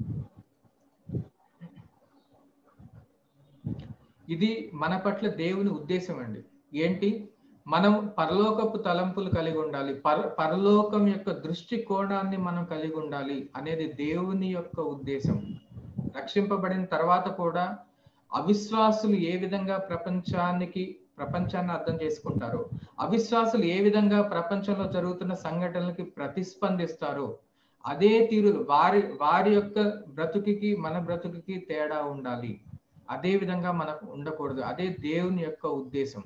ఇది మన పట్ల దేవుని ఉద్దేశం అండి. ఏంటి? మనం పరలోకపు తలంపులు కలిగి ఉండాలి, పరలోకం యొక్క దృష్టి కోణాన్ని మనం కలిగి ఉండాలి అనేది దేవుని యొక్క ఉద్దేశం. రక్షింపబడిన తర్వాత కూడా అవిశ్వాసులు ఏ విధంగా ప్రపంచాన్ని అర్థం చేసుకుంటారో, అవిశ్వాసులు ఏ విధంగా ప్రపంచంలో జరుగుతున్న సంఘటనలకి ప్రతిస్పందిస్తారో, అదే తీరులు వారి యొక్క బ్రతుకుకి మన బ్రతుకుకి తేడా ఉండాలి. అదే విధంగా మనకు ఉండకూడదు. అదే దేవుని యొక్క ఉద్దేశం.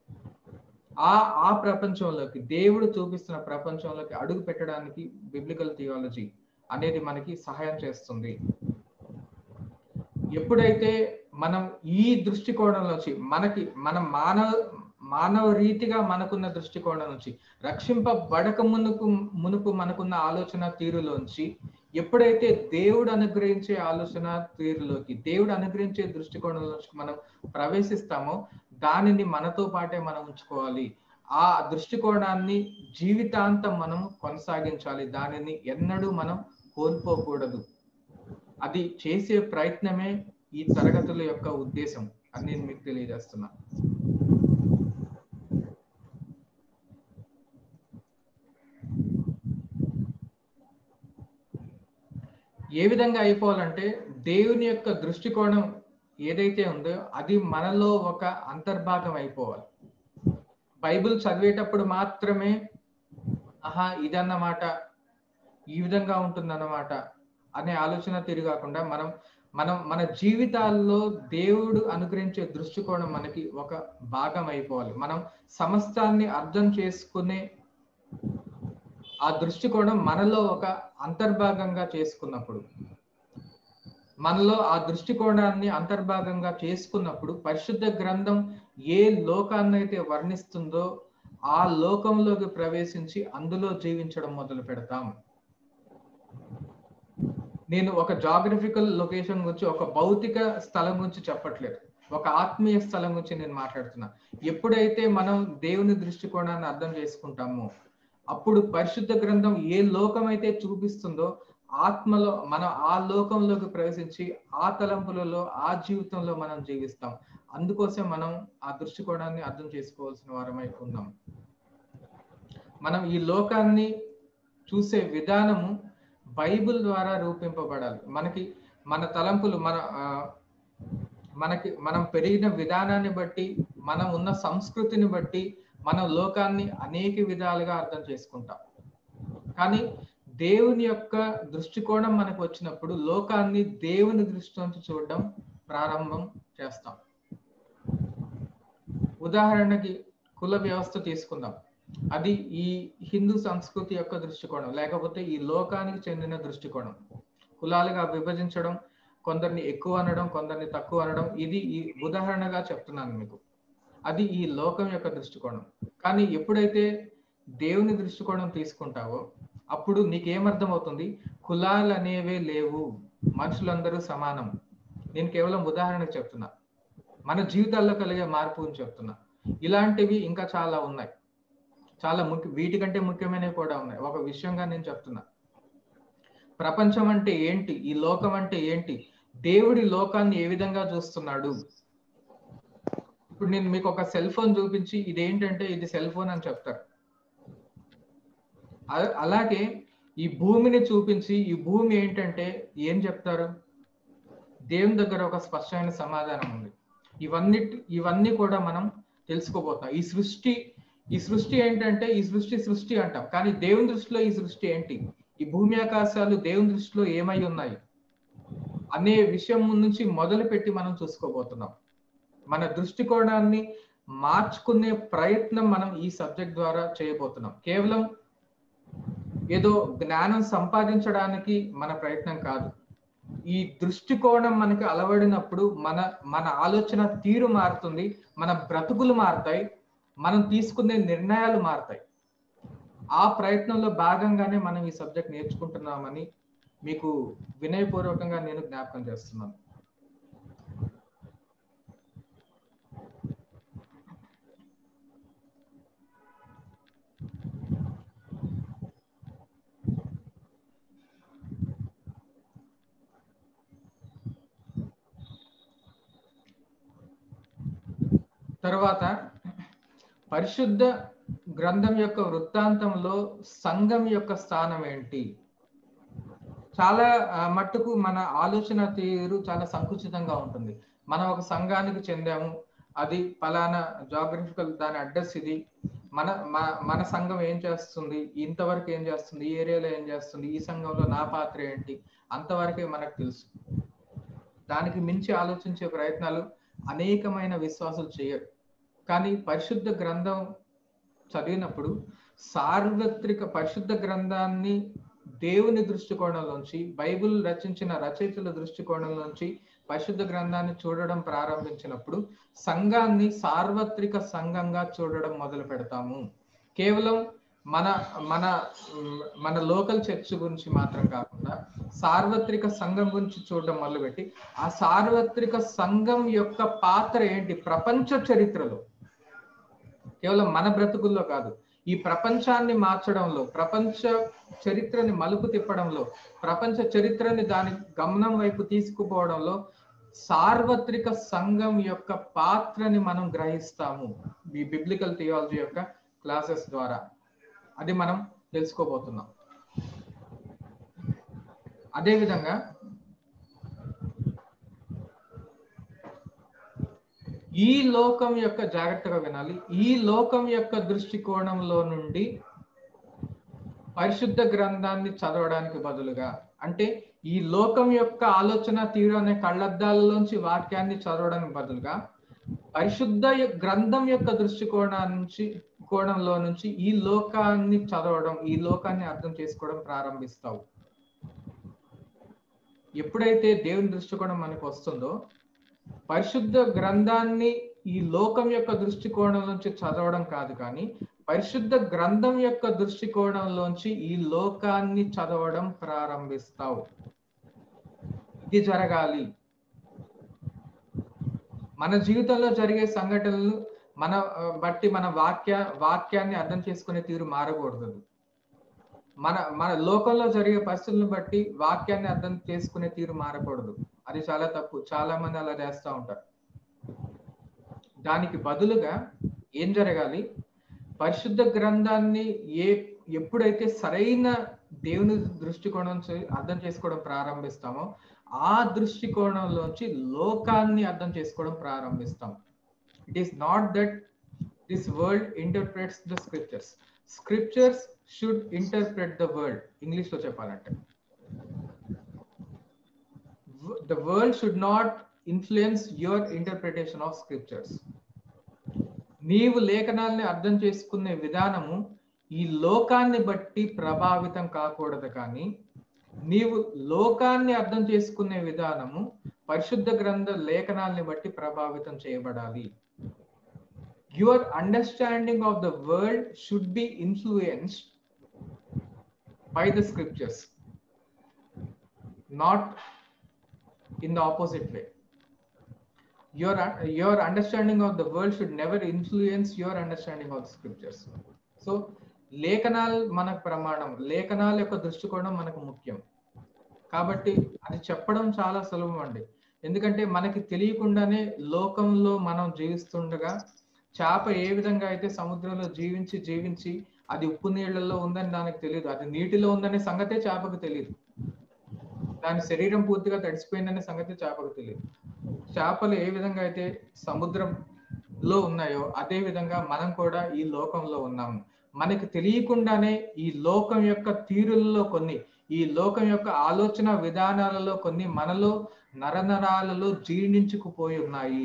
ఆ ప్రపంచంలోకి, దేవుడు చూపిస్తున్న ప్రపంచంలోకి అడుగు పెట్టడానికి బిబ్లికల్ థియాలజీ అనేది మనకి సహాయం చేస్తుంది. ఎప్పుడైతే మనం ఈ దృష్టికోణం నుంచి మన మానవ రీతిగా మనకున్న దృష్టికోణం నుంచి, రక్షింపబడక మునుపు మనకున్న ఆలోచన తీరులోంచి ఎప్పుడైతే దేవుడు అనుగ్రహించే ఆలోచన తీరులోకి, దేవుడు అనుగ్రహించే దృష్టికోణంలోకి మనం ప్రవేశిస్తామో దానిని మనతో పాటే మనం ఉంచుకోవాలి. ఆ దృష్టికోణాన్ని జీవితాంతం మనం కొనసాగించాలి. దానిని ఎన్నడూ మనం కోల్పోకూడదు. అది చేసే ప్రయత్నమే ఈ తరగతుల యొక్క ఉద్దేశం అని నేను మీకు తెలియజేస్తున్నా. ఏ విధంగా అయిపోవాలంటే, దేవుని యొక్క దృష్టికోణం ఏదైతే ఉందో అది మనలో ఒక అంతర్భాగం అయిపోవాలి. బైబిల్ చదివేటప్పుడు మాత్రమే ఇదన్నమాట, ఈ విధంగా ఉంటుందన్నమాట అనే ఆలోచన తిరగకుండా మన జీవితాల్లో దేవుడు అనుగ్రహించే దృష్టికోణం మనకి ఒక భాగం అయిపోవాలి. మనం సమస్తాన్ని అర్థం చేసుకునే ఆ దృష్టికోణం మనలో ఒక అంతర్భాగంగా చేసుకున్నప్పుడు, మనలో ఆ దృష్టికోణాన్ని అంతర్భాగంగా చేసుకున్నప్పుడు పరిశుద్ధ గ్రంథం ఏ లోకాన్నైతే వర్ణిస్తుందో ఆ లోకంలోకి ప్రవేశించి అందులో జీవించడం మొదలు పెడతాం. నేను ఒక జాగ్రఫికల్ లొకేషన్ గురించి, ఒక భౌతిక స్థలం గురించి చెప్పట్లేదు, ఒక ఆత్మీయ స్థలం గురించి నేను మాట్లాడుతున్నా. ఎప్పుడైతే మనం దేవుని దృష్టికోణాన్ని అర్థం చేసుకుంటామో అప్పుడు పరిశుద్ధ గ్రంథం ఏ లోకం అయితే చూపిస్తుందో ఆత్మలో మనం ఆ లోకంలోకి ప్రవేశించి ఆ తలంపులలో, ఆ జీవితంలో మనం జీవిస్తాం. అందుకోసం మనం ఆ దృష్టికోణాన్ని అర్థం చేసుకోవాల్సిన వారమై ఉన్నాం. మనం ఈ లోకాన్ని చూసే విధానము బైబిల్ ద్వారా రూపింపబడాలి. మన తలంపులు, మనం పెరిగిన విధానాన్ని బట్టి, మనం ఉన్న సంస్కృతిని బట్టి మనం లోకాన్ని అనేక విధాలుగా అర్థం చేసుకుంటాం. కానీ దేవుని యొక్క దృష్టికోణం మనకు వచ్చినప్పుడు లోకాన్ని దేవుని దృష్టి నుంచి చూడడం ప్రారంభం చేస్తాం. ఉదాహరణకి కుల వ్యవస్థ తీసుకుందాం. అది ఈ హిందూ సంస్కృతి యొక్క దృష్టికోణం, లేకపోతే ఈ లోకానికి చెందిన దృష్టికోణం. కులాలుగా విభజించడం, కొందరిని ఎక్కువ అనడం, కొందరిని తక్కువ అనడం, ఇది ఈ ఉదాహరణగా చెప్తున్నాను మీకు. అది ఈ లోకం యొక్క దృష్టికోణం. కానీ ఎప్పుడైతే దేవుని దృష్టికోణం తీసుకుంటావో అప్పుడు నీకేమర్థం అవుతుంది? కులాలు అనేవే లేవు, మనుషులందరూ సమానం. నేను కేవలం ఉదాహరణకు చెప్తున్నా, మన జీవితాల్లో కలిగే మార్పు అని చెప్తున్నా. ఇలాంటివి ఇంకా చాలా ఉన్నాయి, చాలా వీటికంటే ముఖ్యమైనవి కూడా ఉన్నాయి. ఒక విషయంగా నేను చెప్తున్నా, ప్రపంచం అంటే ఏంటి, ఈ లోకం అంటే ఏంటి, దేవుడి లోకాన్ని ఏ విధంగా చూస్తున్నాడు. ఇప్పుడు నేను మీకు ఒక సెల్ ఫోన్ చూపించి ఇదేంటంటే ఇది సెల్ ఫోన్ అని చెప్తారు. అలాగే ఈ భూమిని చూపించి ఈ భూమి ఏంటంటే ఏం చెప్తారు? దేవుని దగ్గర ఒక స్పష్టమైన సమాధానం ఉంది. ఇవన్నీ కూడా మనం తెలుసుకోబోతున్నాం. ఈ సృష్టి ఏంటంటే ఈ సృష్టి అంటాం, కానీ దేవుని దృష్టిలో ఈ సృష్టి ఏంటి, ఈ భూమి ఆకాశాలు దేవుని దృష్టిలో ఏమై ఉన్నాయి అనే విషయం నుంచి మొదలు పెట్టి మనం చూసుకోబోతున్నాం. మన దృష్టికోణాన్ని మార్చుకునే ప్రయత్నం మనం ఈ సబ్జెక్ట్ ద్వారా చేయబోతున్నాం. కేవలం ఏదో జ్ఞానం సంపాదించడానికి మన ప్రయత్నం కాదు. ఈ దృష్టికోణం మనకు అలవడినప్పుడు మన ఆలోచన తీరు మారుతుంది, మన బ్రతుకులు మారుతాయి, మనం తీసుకునే నిర్ణయాలు మారుతాయి. ఆ ప్రయత్నంలో భాగంగానే మనం ఈ సబ్జెక్ట్ నేర్చుకుంటున్నామని మీకు వినయపూర్వకంగా నేను జ్ఞాపకం చేస్తున్నాను. తర్వాత పరిశుద్ధ గ్రంథం యొక్క వృత్తాంతంలో సంఘం యొక్క స్థానం ఏంటి? చాలా మట్టుకు మన ఆలోచన తీరు చాలా సంకుచితంగా ఉంటుంది. మనం ఒక సంఘానికి చెందాము, అది ఫలానా జాగ్రఫికల్ దాని అడ్రస్ ఇది, మన సంఘం ఏం చేస్తుంది, ఇంతవరకు ఏం చేస్తుంది, ఈ ఏరియాలో ఏం చేస్తుంది, ఈ సంఘంలో నా పాత్ర ఏంటి, అంతవరకే మనకు తెలుసు. దానికి మించి ఆలోచించే ప్రయత్నాలు అనేకమైన విశ్వాసులు చేయరు. కానీ పరిశుద్ధ గ్రంథం చదివినప్పుడు సార్వత్రిక పరిశుద్ధ గ్రంథాన్ని దేవుని దృష్టికోణంలోంచి, బైబిల్ రచించిన రచయితల దృష్టికోణంలోంచి పరిశుద్ధ గ్రంథాన్ని చూడడం ప్రారంభించినప్పుడు సంఘాన్ని సార్వత్రిక సంఘంగా చూడడం మొదలు పెడతాము. కేవలం మన లోకల్ చర్చ్ గురించి మాత్రం కాకుండా సార్వత్రిక సంఘం గురించి చూడడం మొదలుపెట్టి ఆ సార్వత్రిక సంఘం యొక్క పాత్ర ఏంటి ప్రపంచ చరిత్రలో, కేవలం మన బ్రతుకుల్లో కాదు, ఈ ప్రపంచాన్ని మార్చడంలో, ప్రపంచ చరిత్రని మలుపు తిప్పడంలో, ప్రపంచ చరిత్రని దాని గమనం వైపు తీసుకుపోవడంలో సార్వత్రిక సంఘం యొక్క పాత్రని మనం గ్రహిస్తాము ఈ బిబ్లికల్ థియాలజీ యొక్క క్లాసెస్ ద్వారా. అది మనం తెలుసుకోబోతున్నాం. అదేవిధంగా ఈ లోకం యొక్క, జాగ్రత్తగా వినాలి, ఈ లోకం యొక్క దృష్టికోణంలో నుండి పరిశుద్ధ గ్రంథాన్ని చదవడానికి బదులుగా, అంటే ఈ లోకం యొక్క ఆలోచన తీరు అనే కళ్ళద్దాలలోంచి వాక్యాన్ని చదవడానికి బదులుగా పరిశుద్ధ గ్రంథం యొక్క కోణంలో నుంచి ఈ లోకాన్ని చదవడం, ఈ లోకాన్ని అర్థం చేసుకోవడం ప్రారంభిస్తావు. ఎప్పుడైతే దేవుని దృష్టికోణం మనకు వస్తుందో, పరిశుద్ధ గ్రంథాన్ని ఈ లోకం యొక్క దృష్టికోణం నుంచి చదవడం కాదు, కానీ పరిశుద్ధ గ్రంథం యొక్క దృష్టికోణంలోంచి ఈ లోకాన్ని చదవడం ప్రారంభిస్తావు. ఇది జరగాలి. మన జీవితంలో జరిగే సంఘటనలు బట్టి మన వాక్యాన్ని అర్థం చేసుకునే తీరు మారకూడదు. మన లోకంలో జరిగే పరిస్థితులను బట్టి వాక్యాన్ని అర్థం చేసుకునే తీరు మారకూడదు. అది చాలా తప్పు. చాలా మంది అలా చేస్తూ ఉంటారు. దానికి బదులుగా ఏం జరగాలి? పరిశుద్ధ గ్రంథాన్ని ఎప్పుడైతే సరైన దేవుని దృష్టికోణం అర్థం చేసుకోవడం ప్రారంభిస్తామో ఆ దృష్టికోణంలోంచి లోకాన్ని అర్థం చేసుకోవడం ప్రారంభిస్తాం. It is not that this world interprets the scriptures. Scriptures should interpret the world. ఇంగ్లీష్లో చెప్పాలంటే the world should not influence your interpretation of scriptures. నీవు లేఖనాల్ని అర్థం చేసుకునే విధానము ఈ లోకాన్ని బట్టి ప్రభావితం కాకూడదు, కానీ నీవు లోకాన్ని అర్థం చేసుకునే విధానము పరిశుద్ధ గ్రంథ లేఖనాల్ని బట్టి ప్రభావితం చేయబడాలి. Your understanding of the world should be influenced by the scriptures, not in the opposite way. Your understanding of the world should never influence your understanding of the scriptures. So లేఖనాలు మనకు ప్రమాణం, లేఖనాల యొక్క దృష్టికోణం మనకు ముఖ్యం. కాబట్టి అది చెప్పడం చాలా సులభం అండి. ఎందుకంటే మనకి తెలియకుండానే లోకంలో మనం జీవిస్తుండగా చేప ఏ విధంగా అయితే సముద్రంలో జీవించి అది ఉప్పు నీళ్లలో ఉందని దానికి తెలియదు, అది నీటిలో ఉందనే సంగతే చేపకు తెలియదు, దాని శరీరం పూర్తిగా తడిసిపోయిందనే సంగతి చేపకు తెలియదు. చేపలు ఏ విధంగా అయితే సముద్రంలో ఉన్నాయో అదే విధంగా మనం కూడా ఈ లోకంలో ఉన్నాము. మనకి తెలియకుండానే ఈ లోకం యొక్క తీరులలో కొన్ని, ఈ లోకం యొక్క ఆలోచన విధానాలలో కొన్ని మనలో నరనరాలలో జీర్ణించుకుపోయి ఉన్నాయి.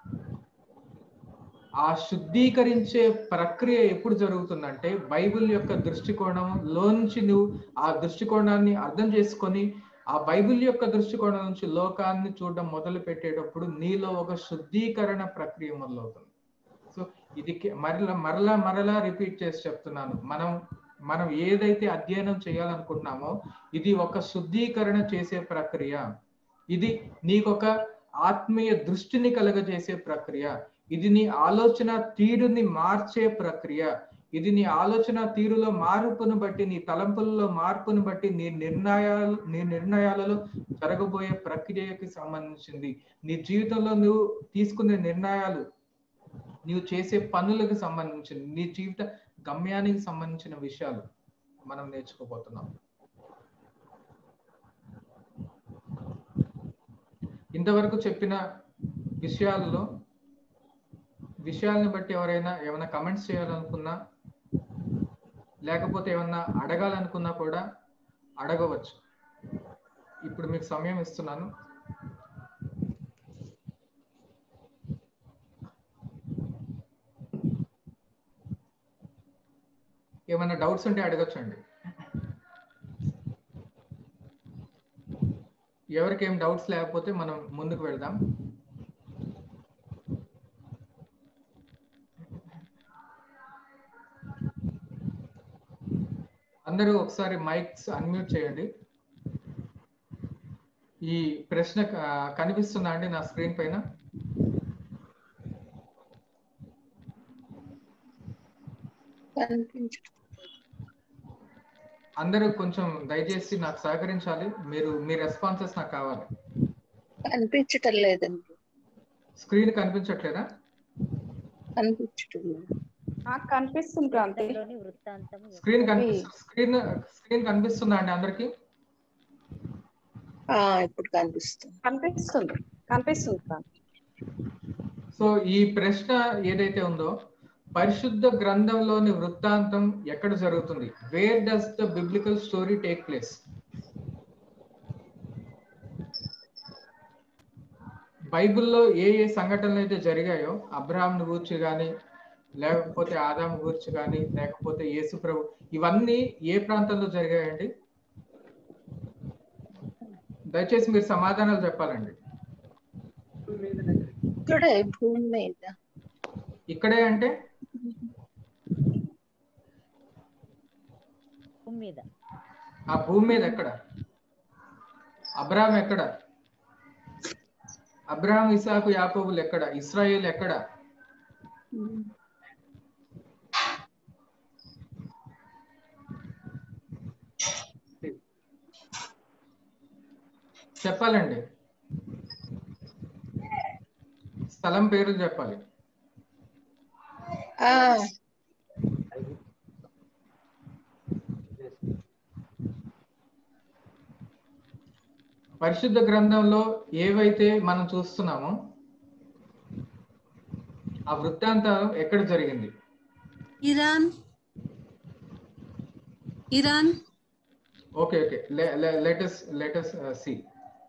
ఆ శుద్ధీకరించే ప్రక్రియ ఎప్పుడు జరుగుతుందంటే బైబిల్ యొక్క దృష్టికోణంలో నుంచి నువ్వు ఆ దృష్టికోణాన్ని అర్థం చేసుకొని ఆ బైబిల్ యొక్క దృష్టికోణం నుంచి లోకాన్ని చూడడం మొదలు పెట్టేటప్పుడు నీలో ఒక శుద్ధీకరణ ప్రక్రియ మొదలవుతుంది. సో ఇది మరలా రిపీట్ చేసి చెప్తున్నాను, మనం ఏదైతే అధ్యయనం చేయాలనుకుంటున్నామో ఇది ఒక శుద్ధీకరణ చేసే ప్రక్రియ. ఇది నీకొక ఆత్మీయ దృష్టిని కలగజేసే ప్రక్రియ. ఇది నీ ఆలోచన తీరుని మార్చే ప్రక్రియ. ఇది నీ ఆలోచన తీరులో మార్పును బట్టి, నీ తలంపులలో మార్పును బట్టి, నీ నిర్ణయాలలో జరగబోయే ప్రక్రియకి సంబంధించింది. నీ జీవితంలో నువ్వు తీసుకునే నిర్ణయాలు, నీవు చేసే పనులకు సంబంధించింది, నీ జీవిత గమ్యానికి సంబంధించిన విషయాలు మనం నేర్చుకోబోతున్నాం. ఇంతవరకు చెప్పిన విషయాలను బట్టి ఎవరైనా ఏమైనా కమెంట్స్ చేయాలనుకున్నా లేకపోతే ఏమన్నా అడగాలనుకున్నా కూడా అడగవచ్చు. ఇప్పుడు మీకు సమయం ఇస్తున్నాను. ఏమైనా డౌట్స్ ఉంటే అడగచ్చండి. ఎవరికి ఏం డౌట్స్ లేకపోతే మనం ముందుకు వెళ్దాం. అందరూ ఒకసారి మైక్స్ అన్మ్యూట్ చేయండి. ఈ ప్రశ్న కనిపిస్తుందా అండి నా స్క్రీన్ పైన? అందరూ కొంచెం దయచేసి నాకు సహకరించాలి. మీ రెస్పాన్సెస్ నాకు కావాలి. కనిపించటం లేదండి. స్క్రీన్ కనిపించట్లేదా? కనిపించటం లేదు. కనిపిస్తుంది క్రాంతి. స్క్రీన్ కనిపిస్తుందా అండి అందరికి? ఇప్పుడు కనిపిస్తుంది. సో ఈ ప్రశ్న ఏదైతే ఉందో, పరిశుద్ధ గ్రంథంలోని వృత్తాంతం ఎక్కడ జరుగుతుంది? Where does the biblical story take place? బైబిల్లో ఏ సంఘటనలు అయితే జరిగాయో, అబ్రహాంను గూర్చి కానీ, లేకపోతే ఆదాము గురించి కానీ, లేకపోతే యేసు ప్రభు, ఇవన్నీ ఏ ప్రాంతంలో జరిగాయండి? దయచేసి మీరు సమాధానాలు చెప్పాలండి. ఇక్కడే అంటే ఆ భూమి మీద ఎక్కడ? అబ్రహాం ఎక్కడ? అబ్రహాం, ఇసాకు, యాకోబులు ఎక్కడ? ఇశ్రాయేల్ ఎక్కడ? చెప్పాలండి. స్థలం పేరు చెప్పాలి. పరిశుద్ధ గ్రంథంలో ఏవైతే మనం చూస్తున్నామో ఆ వృత్తాంతం ఎక్కడ జరిగింది? Iran. Iran. Okay. Let us see.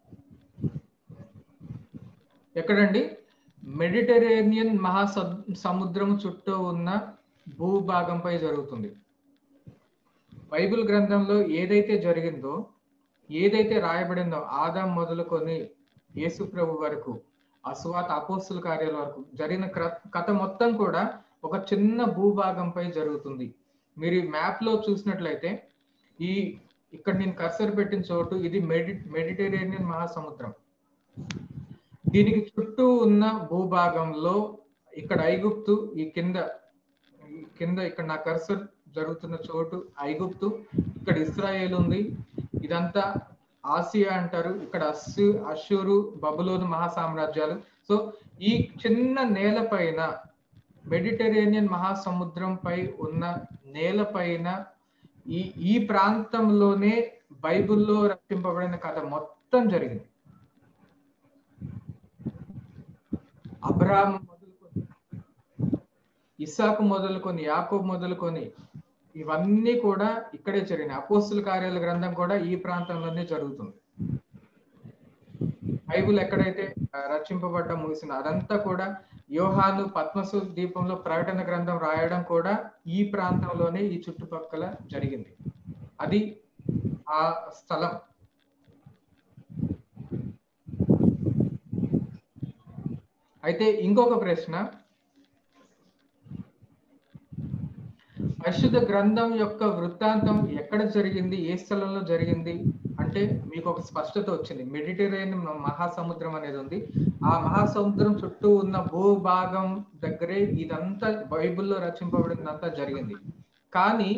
ఎక్కడండి? మెడిటరేనియన్ మహాసముద్రం చుట్టూ ఉన్న భూభాగంపై జరుగుతుంది. బైబిల్ గ్రంథంలో ఏదైతే జరిగిందో, ఏదైతే రాయబడిందో, ఆదాం మొదలుకొని యేసు ప్రభు వరకు, సువార్త అపోస్తుల కార్యాల వరకు జరిగిన కథ మొత్తం కూడా ఒక చిన్న భూభాగంపై జరుగుతుంది. మీరు ఈ మ్యాప్ లో చూసినట్లయితే ఇక్కడ నేను కర్సర్ పెట్టిన చోటు ఇది మెడిటరేనియన్ మహాసముద్రం. దీనికి చుట్టూ ఉన్న భూభాగంలో ఇక్కడ ఐగుప్తు, ఈ కింద ఇక్కడ నా కర్సర్ జరుగుతున్న చోటు ఐగుప్తు, ఇక్కడ ఇస్రాయేల్ ఉంది, ఇదంతా ఆసియా అంటారు, ఇక్కడ అష్షూరు, బబులోను మహాసామ్రాజ్యాలు. సో ఈ చిన్న నేల పైన, మెడిటరేనియన్ మహాసముద్రం పై ఉన్న నేల పైన ఈ ప్రాంతంలోనే బైబిల్లో రచింపబడిన కథ మొత్తం జరిగింది. అబ్రహాము మొదలుకొని, ఇస్సాకు మొదలుకొని, యాకోబు మొదలుకొని ఇవన్నీ కూడా ఇక్కడే జరిగినాయి. అపోస్తుల కార్యాల గ్రంథం కూడా ఈ ప్రాంతంలోనే జరుగుతుంది. బైబిల్ ఎక్కడైతే రచింపబడ్డ ముగిసింది అదంతా కూడా యోహాను పద్మసు దీపంలో ప్రకటన గ్రంథం రాయడం కూడా ఈ ప్రాంతంలోనే, ఈ చుట్టుపక్కల జరిగింది. అది ఆ స్థలం. అయితే ఇంకొక ప్రశ్న, పరిశుద్ధ గ్రంథం యొక్క వృత్తాంతం ఎక్కడ జరిగింది, ఏ స్థలంలో జరిగింది అంటే మీకు ఒక స్పష్టత వచ్చింది. మెడిటరేనియన్ మహాసముద్రం అనేది ఉంది. ఆ మహాసముద్రం చుట్టూ ఉన్న భూభాగం దగ్గరే ఇదంతా బైబిల్లో రచింపబడినంతా జరిగింది. కానీ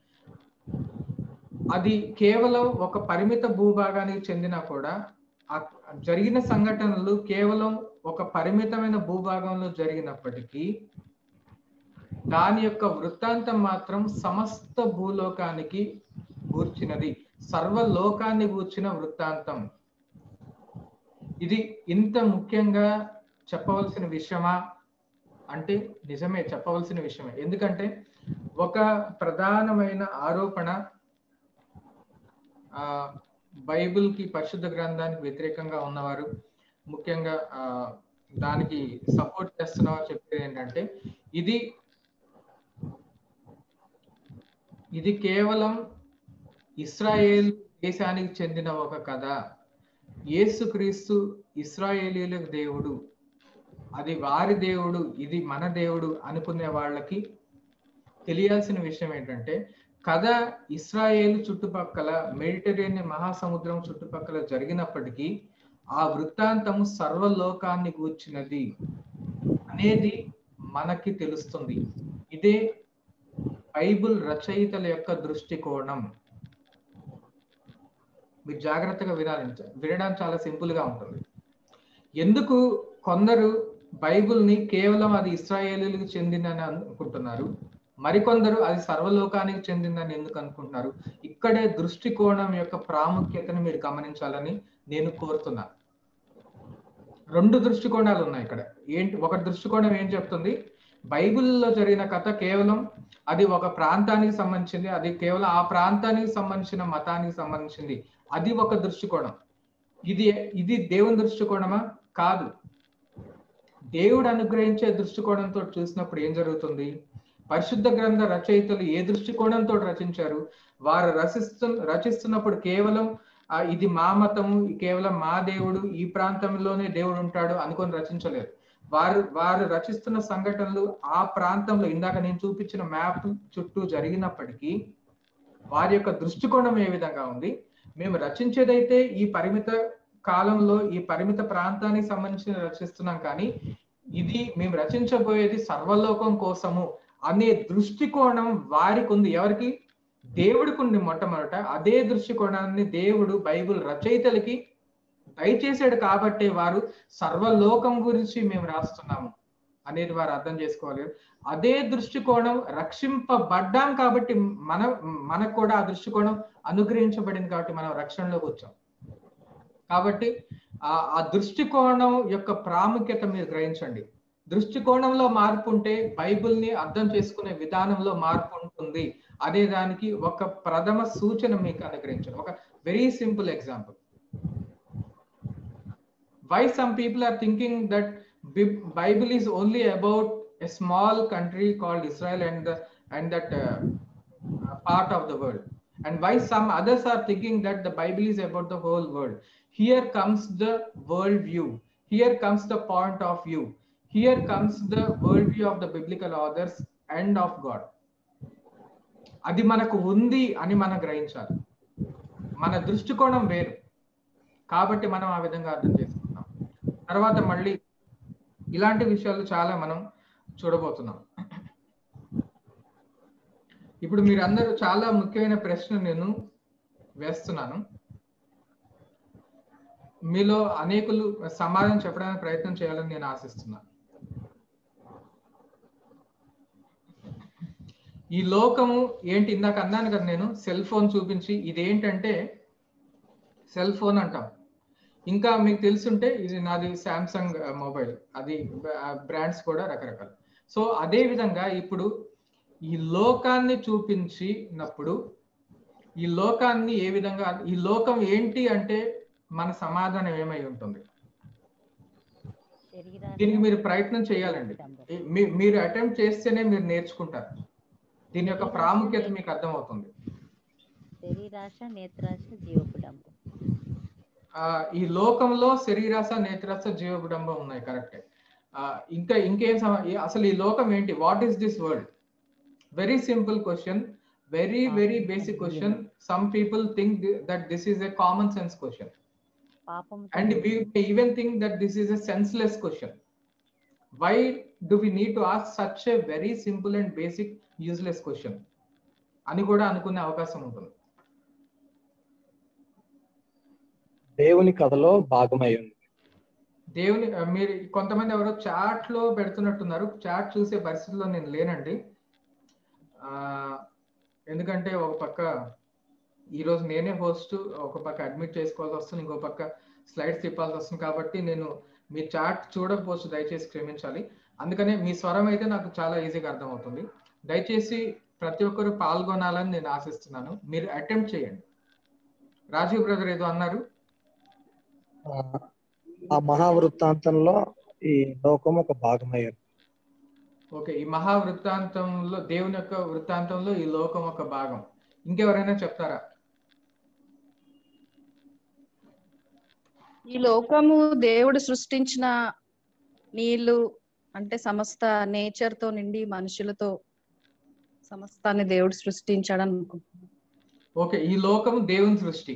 అది కేవలం ఒక పరిమిత భూభాగానికి చెందినా కూడా జరిగిన సంఘటనలు కేవలం ఒక పరిమితమైన భూభాగంలో జరిగినప్పటికీ దాని యొక్క వృత్తాంతం మాత్రం సమస్త భూలోకానికి గూర్చినది, సర్వలోకాన్ని గూర్చిన వృత్తాంతం. ఇది ఇంత ముఖ్యంగా చెప్పవలసిన విషయమా అంటే నిజమే, చెప్పవలసిన విషయమే. ఎందుకంటే ఒక ప్రధానమైన ఆరోపణ బైబిల్ కి, పరిశుద్ధ గ్రంథానికి వ్యతిరేకంగా ఉన్నవారు, ముఖ్యంగా దానికి సపోర్ట్ చేస్తున్నవారు చెప్పేది ఏంటంటే ఇది కేవలం ఇస్రాయేల్ దేశానికి చెందిన ఒక కథ. యేసుక్రీస్తు ఇస్రాయేలీలకు దేవుడు, అది వారి దేవుడు, ఇది మన దేవుడు అనుకునే వాళ్ళకి తెలియాల్సిన విషయం ఏంటంటే కథ ఇస్రాయేల్ చుట్టుపక్కల, మెడిటరేనియన్ మహాసముద్రం చుట్టుపక్కల జరిగినప్పటికీ ఆ వృత్తాంతము సర్వలోకాన్ని గూర్చినది అనేది మనకి తెలుస్తుంది. ఇదే బైబిల్ రచయితల యొక్క దృష్టికోణం. మీరు జాగ్రత్తగా వినడం చాలా సింపుల్ గా ఉంటుంది. ఎందుకు కొందరు బైబిల్ని కేవలం అది ఇస్రాయేలీలకు చెందిందని అనుకుంటున్నారు, మరికొందరు అది సర్వలోకానికి చెందిందని ఎందుకు అనుకుంటున్నారు? ఇక్కడే దృష్టికోణం యొక్క ప్రాముఖ్యతను మీరు గమనించాలని నేను కోరుతున్నాను. రెండు దృష్టికోణాలు ఉన్నాయి ఇక్కడ. ఒక దృష్టికోణం ఏం చెప్తుంది, బైబిల్లో జరిగిన కథ కేవలం అది ఒక ప్రాంతానికి సంబంధించింది, అది కేవలం ఆ ప్రాంతానికి సంబంధించిన మతానికి సంబంధించింది, అది ఒక దృష్టికోణం. ఇది దేవుని దృష్టికోణమా? కాదు. దేవుడు అనుగ్రహించే దృష్టికోణంతో చూసినప్పుడు ఏం జరుగుతుంది? పరిశుద్ధ గ్రంథ రచయితలు ఏ దృష్టికోణంతో రచించారు? వారు రచిస్తున్నప్పుడు కేవలం ఇది మా మతము, కేవలం మా దేవుడు, ఈ ప్రాంతంలోనే దేవుడు ఉంటాడు అనుకొని రచించలేరు. వారు రచిస్తున్న సంఘటనలు ఆ ప్రాంతంలో, ఇందాక నేను చూపించిన మ్యాప్ చుట్టూ జరిగినప్పటికీ వారి యొక్క దృష్టికోణం ఏ విధంగా ఉంది? మేము రచించేదైతే ఈ పరిమిత కాలంలో, ఈ పరిమిత ప్రాంతానికి సంబంధించి రచిస్తున్నాం, కానీ ఇది మేము రచించబోయేది సర్వలోకం కోసము అనే దృష్టికోణం వారికి ఉంది. ఎవరికి? దేవుడికి ఉంది. మొట్టమొదట అదే దృష్టికోణాన్ని దేవుడు బైబిల్ రచయితలకి దయచేసాడు కాబట్టి వారు సర్వలోకం గురించి మేము రాస్తున్నాము అనేది వారు అర్థం చేసుకోవాలి. అదే దృష్టికోణం రక్షింపబడ్డాం కాబట్టి మనకు కూడా ఆ దృష్టికోణం అనుగ్రహించబడింది కాబట్టి మనం రక్షణలోకి వచ్చాం. కాబట్టి ఆ దృష్టికోణం యొక్క ప్రాముఖ్యత మీరు గ్రహించండి. దృష్టికోణంలో మార్పు ఉంటే బైబిల్ని అర్థం చేసుకునే విధానంలో మార్పు ఉంటుంది. అనే దానికి ఒక ప్రథమ సూచన మీకు అనుగ్రహించాను. ఒక very simple example. Why some people are thinking that Bible is only about a small country called Israel and that part of the world, and why some others are thinking that the Bible is about the whole world. Here comes the world view, here comes the point of view, here comes the world view of the biblical authors and of God. అది మనకు ఉంది అని మనం గ్రహించాలి. మన దృష్టికోణం వేరు కాబట్టి మనం ఆ విధంగా అర్థం చేసుకుంటాం. తర్వాత మళ్ళీ ఇలాంటి విషయాలు చాలా మనం చూడబోతున్నాం. ఇప్పుడు మీరందరూ చాలా ముఖ్యమైన ప్రశ్న నేను వేస్తున్నాను. మీలో అనేకులు సమాధానం చెప్పడానికి ప్రయత్నం చేయాలని నేను ఆశిస్తున్నాను. ఈ లోకము ఏంటి? ఇందాక అన్నాను కదా నేను, సెల్ ఫోన్ చూపించి ఇదేంటంటే సెల్ ఫోన్ అంటాం. ఇంకా మీకు తెలుసుంటే ఇది నాది శాంసంగ్ మొబైల్, అది బ్రాండ్స్ కూడా రకరకాలు. సో అదే విధంగా ఇప్పుడు ఈ లోకాన్ని చూపించినప్పుడు ఈ లోకాన్ని ఏ విధంగా, ఈ లోకం ఏంటి అంటే మన సమాధానం ఏమై ఉంటుంది? దీనికి మీరు ప్రయత్నం చేయాలండి. మీరు అటెంప్ట్ చేస్తేనే మీరు నేర్చుకుంటారు. దీని యొక్క ప్రాముఖ్యత మీకు అర్థమవుతుంది. శరీరాశ, నేత్రాశ, జీవపుడంబం. ఈ లోకంలో శరీరాశ, నేత్రాశ, జీవపుడంబం ఉన్నాయి, కరెక్టే. ఇంకేం అసలు ఈ లోకం ఏంటి? What is this world? Very simple question, very basic question. Some people think that this is a common sense question, and we even think that this is a senseless question. Why do we need to ask such a very simple and basic useless question అని కూడా అనుకునే అవకాశం ఉంటుంది. దేవుని కథలో భాగమై ఉంది. దేవుని మీరు కొంతమంది ఎవరో చాట్ లో పెడుతున్నట్టున్నారు. చాట్ చూసే పరిస్థితిలో నేను లేనండి. ఎందుకంటే ఒక పక్క ఈరోజు నేనే హోస్ట్, ఒక పక్క అడ్మిట్ చేసుకోవాల్సి వస్తుంది, ఇంకో పక్క స్లైడ్స్ తిప్పాల్సి వస్తుంది. కాబట్టి నేను మీ చాట్ చూడకపోవచ్చు, దయచేసి క్షమించాలి. అందుకనే మీ స్వరం అయితే నాకు చాలా ఈజీగా అర్థమవుతుంది. దయచేసి ప్రతి ఒక్కరు పాల్గొనాలని నేను ఆశిస్తున్నాను. మీరు అటెంప్ట్ చేయండి. రాజీవ్ బ్రదర్ ఏదో అన్నారు. ఆ మహావృత్తాంతంలో ఈ లోకం ఒక భాగమయ్యారు. ఓకే, ఈ మహావృత్తాంతంలో, దేవుని యొక్క వృత్తాంతంలో ఈ లోకం ఒక భాగం. ఇంకెవరైనా చెప్తారా? ఈ లోకము దేవుడు సృష్టించిన నీళ్లు అంటే సమస్త నేచర్ తో నిండి మనుషులతో సమస్తాన్ని దేవుడు సృష్టించాడు అనుకుంటున్నాను. ఓకే, ఈ లోకం దేవుని సృష్టి.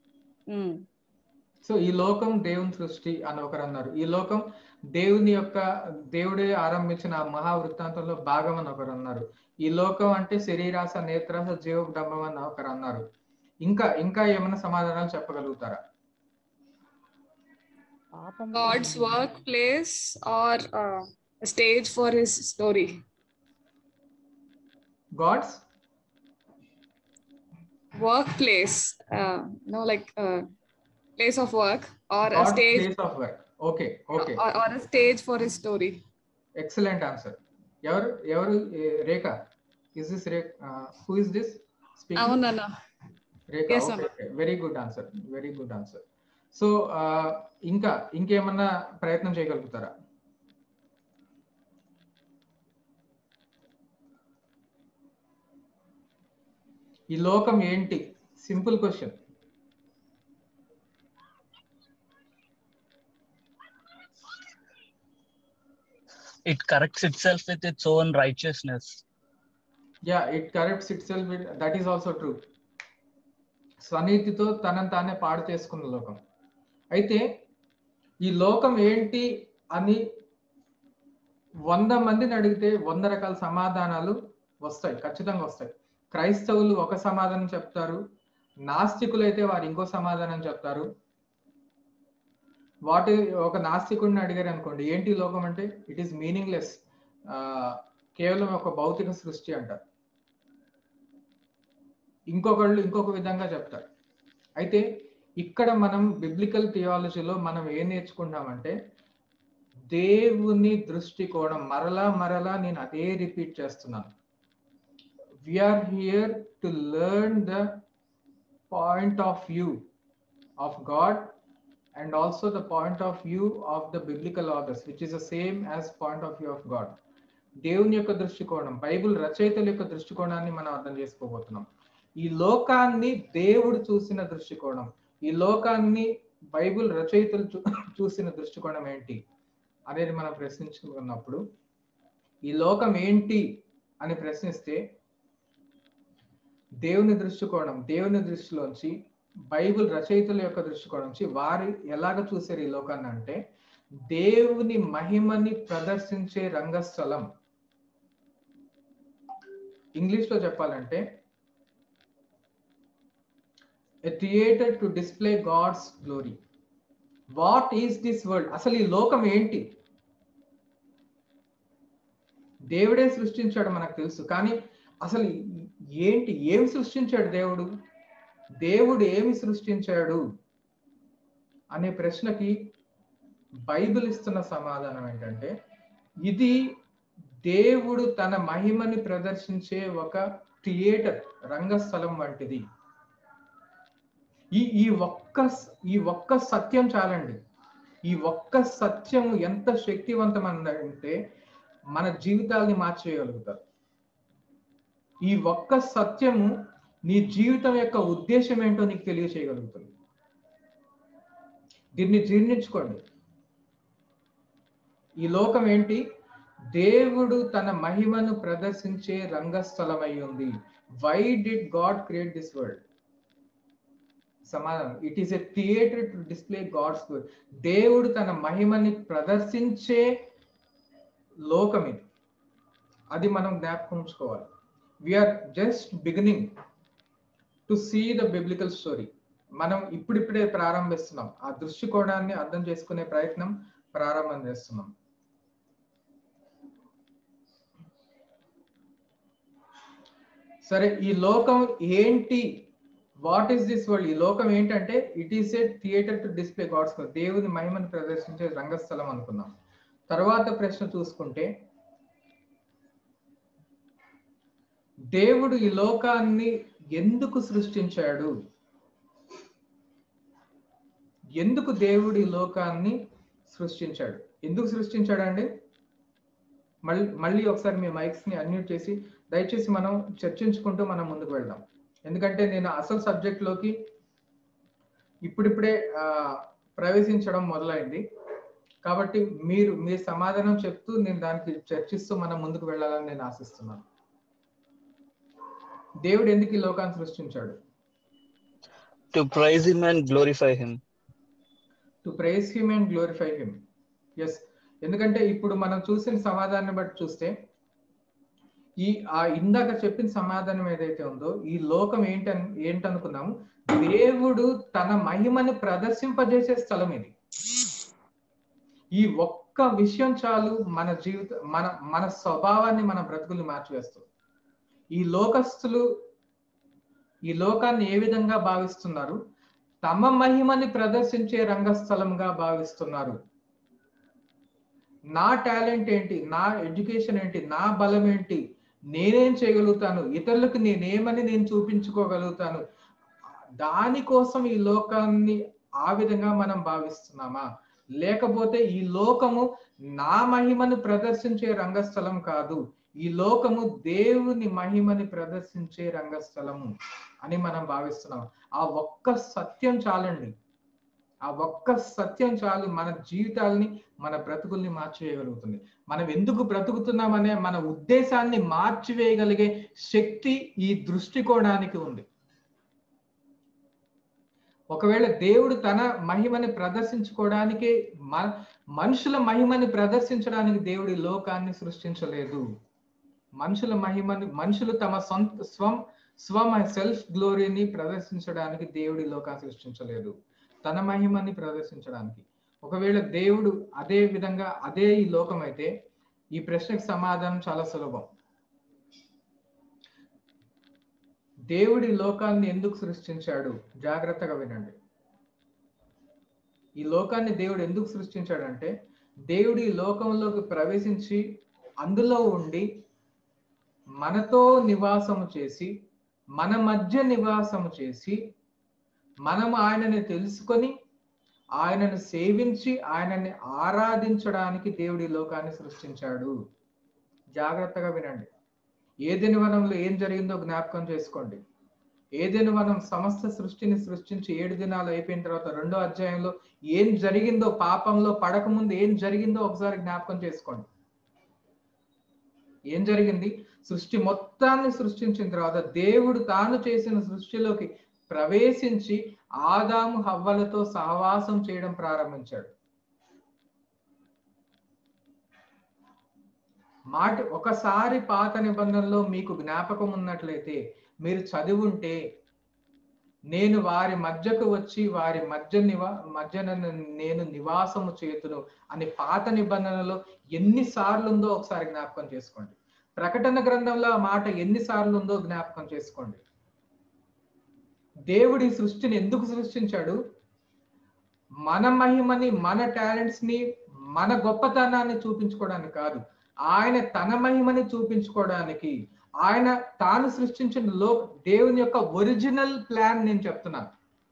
సో ఈ లోకం దేవుని సృష్టి అని ఒకరు అన్నారు. ఈ లోకం దేవుడే ఆరంభించిన మహావృత్తాంతంలో భాగం అని ఒకరు అన్నారు. ఈ లోకం అంటే శరీరాశ, నేత్రాశ, జీవపుడంబం అని ఒకరు అన్నారు. ఇంకా ఏమైనా సమాధానాలు చెప్పగలుగుతారా? God's workplace or a stage for his story. God's workplace, like place of work or a stage. Place of work. Okay. Or a stage for his story. Excellent answer. Evaru Rekha? Is this Rekha? Who is this speaking? Avunana. Rekha. Yes, okay. Very good answer. So ఇంకేమన్నా ప్రయత్నం చేయగలుగుతారా? ఈ లోకం ఏంటి? Simple question. It corrects itself with its own righteousness. Yeah, it corrects itself with, that is also true. స్వనీతితో తనని తానే పాడు చేసుకున్న లోకం. అయితే ఈ లోకం ఏంటి అని 100 మందిని అడిగితే 100 రకాల సమాధానాలు వస్తాయి, ఖచ్చితంగా వస్తాయి. క్రైస్తవులు ఒక సమాధానం చెప్తారు, నాస్తికులు అయితే వారు ఇంకో సమాధానం చెప్తారు. ఒక నాస్తికుడిని అడిగారు అనుకోండి, ఏంటి లోకం అంటే, ఇట్ ఈస్ మీనింగ్లెస్, కేవలం ఒక భౌతిక సృష్టి అంటారు. ఇంకొకళ్ళు ఇంకొక విధంగా చెప్తారు. అయితే ఇక్కడ మనం బిబ్లికల్ థియాలజీలో మనం ఏం నేర్చుకుంటామంటే, దేవుని దృష్టికోణం, మరలా నేను అదే రిపీట్ చేస్తున్నాను, we are here to learn the point of view of God and also the point of view of the biblical authors, which is the same as point of view of God. దేవుని యొక్క దృష్టికోణం, Bible రచయితల యొక్క దృష్టికోణాన్ని మనం అర్థం చేసుకోబోతున్నాం. ఈ లోకాన్ని దేవుడు చూసిన దృష్టికోణం, ఈ లోకాన్ని బైబిల్ రచయితలు చూసిన దృష్టికోణం ఏంటి అనేది మనం ప్రశ్నించుకున్నప్పుడు, ఈ లోకం ఏంటి అని ప్రశ్నిస్తే దేవుని దృష్టికోణం, దేవుని దృష్టిలోంచి, బైబిల్ రచయితల యొక్క దృష్టికోణం నుంచి వారు ఎలాగ చూసారు ఈ లోకాన్ని అంటే, దేవుని మహిమని ప్రదర్శించే రంగస్థలం. ఇంగ్లీష్ లో చెప్పాలంటే a theater to display God's glory. What is this world? అసలు ఈ లోకం ఏంటి? దేవుడే సృష్టించాడు మనకు తెలుసు, కానీ అసలు ఏంటి, ఏమి సృష్టించాడు దేవుడు, దేవుడు ఏమి సృష్టించాడు అనే ప్రశ్నకి బైబిల్ ఇస్తున్న సమాధానం ఏంటంటే, ఇది దేవుడు తన మహిమని ప్రదర్శించే ఒక థియేటర్, రంగస్థలం వంటిది. ఈ ఒక్క సత్యం చాలండి. ఈ ఒక్క సత్యం ఎంత శక్తివంతమంటే మన జీవితాల్ని మార్చేయగలుగుతారు. ఈ ఒక్క సత్యము నీ జీవితం యొక్క ఉద్దేశం ఏంటో నీకు తెలియచేయగలుగుతుంది. దీన్ని జీర్ణించుకోండి. ఈ లోకం ఏంటి? దేవుడు తన మహిమను ప్రదర్శించే రంగస్థలం అయి ఉంది. Why did God create this world? సమాధానం, it is a theatre to display God's glory. దేవుడు తన మహిమని ప్రదర్శించే లోకం ఇది. అది మనం జ్ఞాపకం ఉంచుకోవాలి. We are just beginning to see the biblical story. మనం ఇప్పుడిప్పుడే ప్రారంభిస్తున్నాం. ఆ దృష్టికోణాన్ని అర్థం చేసుకునే ప్రయత్నం ప్రారంభం చేస్తున్నాం. సరే, ఈ లోకం ఏంటి? What is this world? ఈ లోకం ఏంటంటే, it is a theatre to display God's glory. దేవుని మహిమను ప్రదర్శించే రంగస్థలం అనుకున్నాం. తర్వాత ప్రశ్న చూసుకుంటే, దేవుడు ఈ లోకాన్ని ఎందుకు సృష్టించాడు? ఎందుకు దేవుడు ఈ లోకాన్ని సృష్టించాడు? ఎందుకు సృష్టించాడండి? మళ్ళీ ఒకసారి మీ మైక్స్ ని అన్మ్యూట్ చేసి దయచేసి మనం చర్చించుకుంటూ మనం ముందుకు వెళ్దాం. ఎందుకంటే నేను అసలు సబ్జెక్ట్ లోకి ఇప్పుడిప్పుడే ప్రవేశించడం మొదలైంది. కాబట్టి మీ సమాధానం చెప్తూ నేను దానికి చర్చిస్తూ మనం ముందుకు వెళ్ళాలని నేను ఆశిస్తున్నాను. దేవుడు ఎందుకు ఈ లోకాన్ని సృష్టించాడు? To praise him and glorify him. To praise him and glorify him. Yes. ఎందుకంటే ఇప్పుడు మనం చూసిన సమాధానాన్ని బట్టి చూస్తే, ఇందాక చెప్పిన సమాధానం ఏదైతే ఉందో, ఈ లోకం ఏంటనుకున్నాము, దేవుడు తన మహిమని ప్రదర్శింపజేసే స్థలం ఇది. ఈ ఒక్క విషయం చాలు మన మన స్వభావాన్ని, మన బ్రతుకుల్ని మార్చివేస్తుంది. ఈ లోకస్తులు ఈ లోకాన్ని ఏ విధంగా భావిస్తున్నారు? తమ మహిమని ప్రదర్శించే రంగస్థలంగా భావిస్తున్నారు. నా టాలెంట్ ఏంటి, నా ఎడ్యుకేషన్ ఏంటి, నా బలం ఏంటి, నేనేం చేయగలుగుతాను, ఇతరులకు నేనేమని నేను చూపించుకోగలుగుతాను, దానికోసం ఈ లోకాన్ని ఆ విధంగా మనం భావిస్తున్నామా? లేకపోతే ఈ లోకము నా మహిమను ప్రదర్శించే రంగస్థలం కాదు, ఈ లోకము దేవుని మహిమని ప్రదర్శించే రంగస్థలము అని మనం భావిస్తున్నాం. ఆ ఒక్క సత్యం చాలండి. ఆ ఒక్క సత్యం చాలు మన జీవితాల్ని, మన బ్రతుకుల్ని మార్చివేయగలుగుతుంది. మనం ఎందుకు బ్రతుకుతున్నామనే మన ఉద్దేశాన్ని మార్చివేయగలిగే శక్తి ఈ దృష్టికోణానికి ఉంది. ఒకవేళ దేవుడు తన మహిమని ప్రదర్శించుకోవడానికి, మనుషుల మహిమని ప్రదర్శించడానికి దేవుడి లోకాన్ని సృష్టించలేదు. మనుషులు తమ సెల్ఫ్ గ్లోరీని ప్రదర్శించడానికి దేవుడి లోకాన్ని సృష్టించలేదు, తన మహిమని ప్రదర్శించడానికి. ఒకవేళ దేవుడు అదే విధంగా అదే ఈ లోకం అయితే, ఈ ప్రశ్నకు సమాధానం చాలా సులభం. దేవుడి లోకాన్ని ఎందుకు సృష్టించాడు? జాగ్రత్తగా వినండి. ఈ లోకాన్ని దేవుడు ఎందుకు సృష్టించాడంటే, దేవుడు ఈ లోకంలోకి ప్రవేశించి అందులో ఉండి మనతో నివాసము చేసి, మన మధ్య నివాసము చేసి, మనము ఆయనని తెలుసుకొని ఆయనను సేవించి ఆయనని ఆరాధించడానికి దేవుడి లోకాన్ని సృష్టించాడు. జాగ్రత్తగా వినండి. ఏదెను వనంలో ఏం జరిగిందో జ్ఞాపకం చేసుకోండి. ఏదెను వనం సమస్త సృష్టిని సృష్టించి 7 దినాలు అయిపోయిన తర్వాత 2వ అధ్యాయంలో ఏం జరిగిందో, పాపంలో పడకముందు ఏం జరిగిందో ఒకసారి జ్ఞాపకం చేసుకోండి. ఏం జరిగింది? సృష్టి మొత్తాన్ని సృష్టించిన తర్వాత దేవుడు తాను చేసిన సృష్టిలోకి ప్రవేశించి ఆదాము హవ్వలతో సహవాసం చేయడం ప్రారంభించాడు. ఒకసారి పాత నిబంధనలో మీకు జ్ఞాపకం ఉన్నట్లయితే, మీరు చదివుంటే, నేను వారి మధ్యకు వచ్చి వారి మధ్యన నేను నివాసము చేతును అని పాత నిబంధనలో ఎన్నిసార్లు ఉందో ఒకసారి జ్ఞాపకం చేసుకోండి. ప్రకటన గ్రంథంలో ఆ మాట ఎన్నిసార్లు ఉందో జ్ఞాపకం చేసుకోండి. దేవుడి సృష్టిని ఎందుకు సృష్టించాడు? మన మహిమని, మన టాలెంట్స్ ని, మన గొప్పతనాన్ని చూపించుకోవడానికి కాదు, ఆయన తన మహిమని చూపించుకోవడానికి. ఆయన తాను సృష్టించిన దేవుని యొక్క ఒరిజినల్ ప్లాన్ నేను చెప్తున్నాను.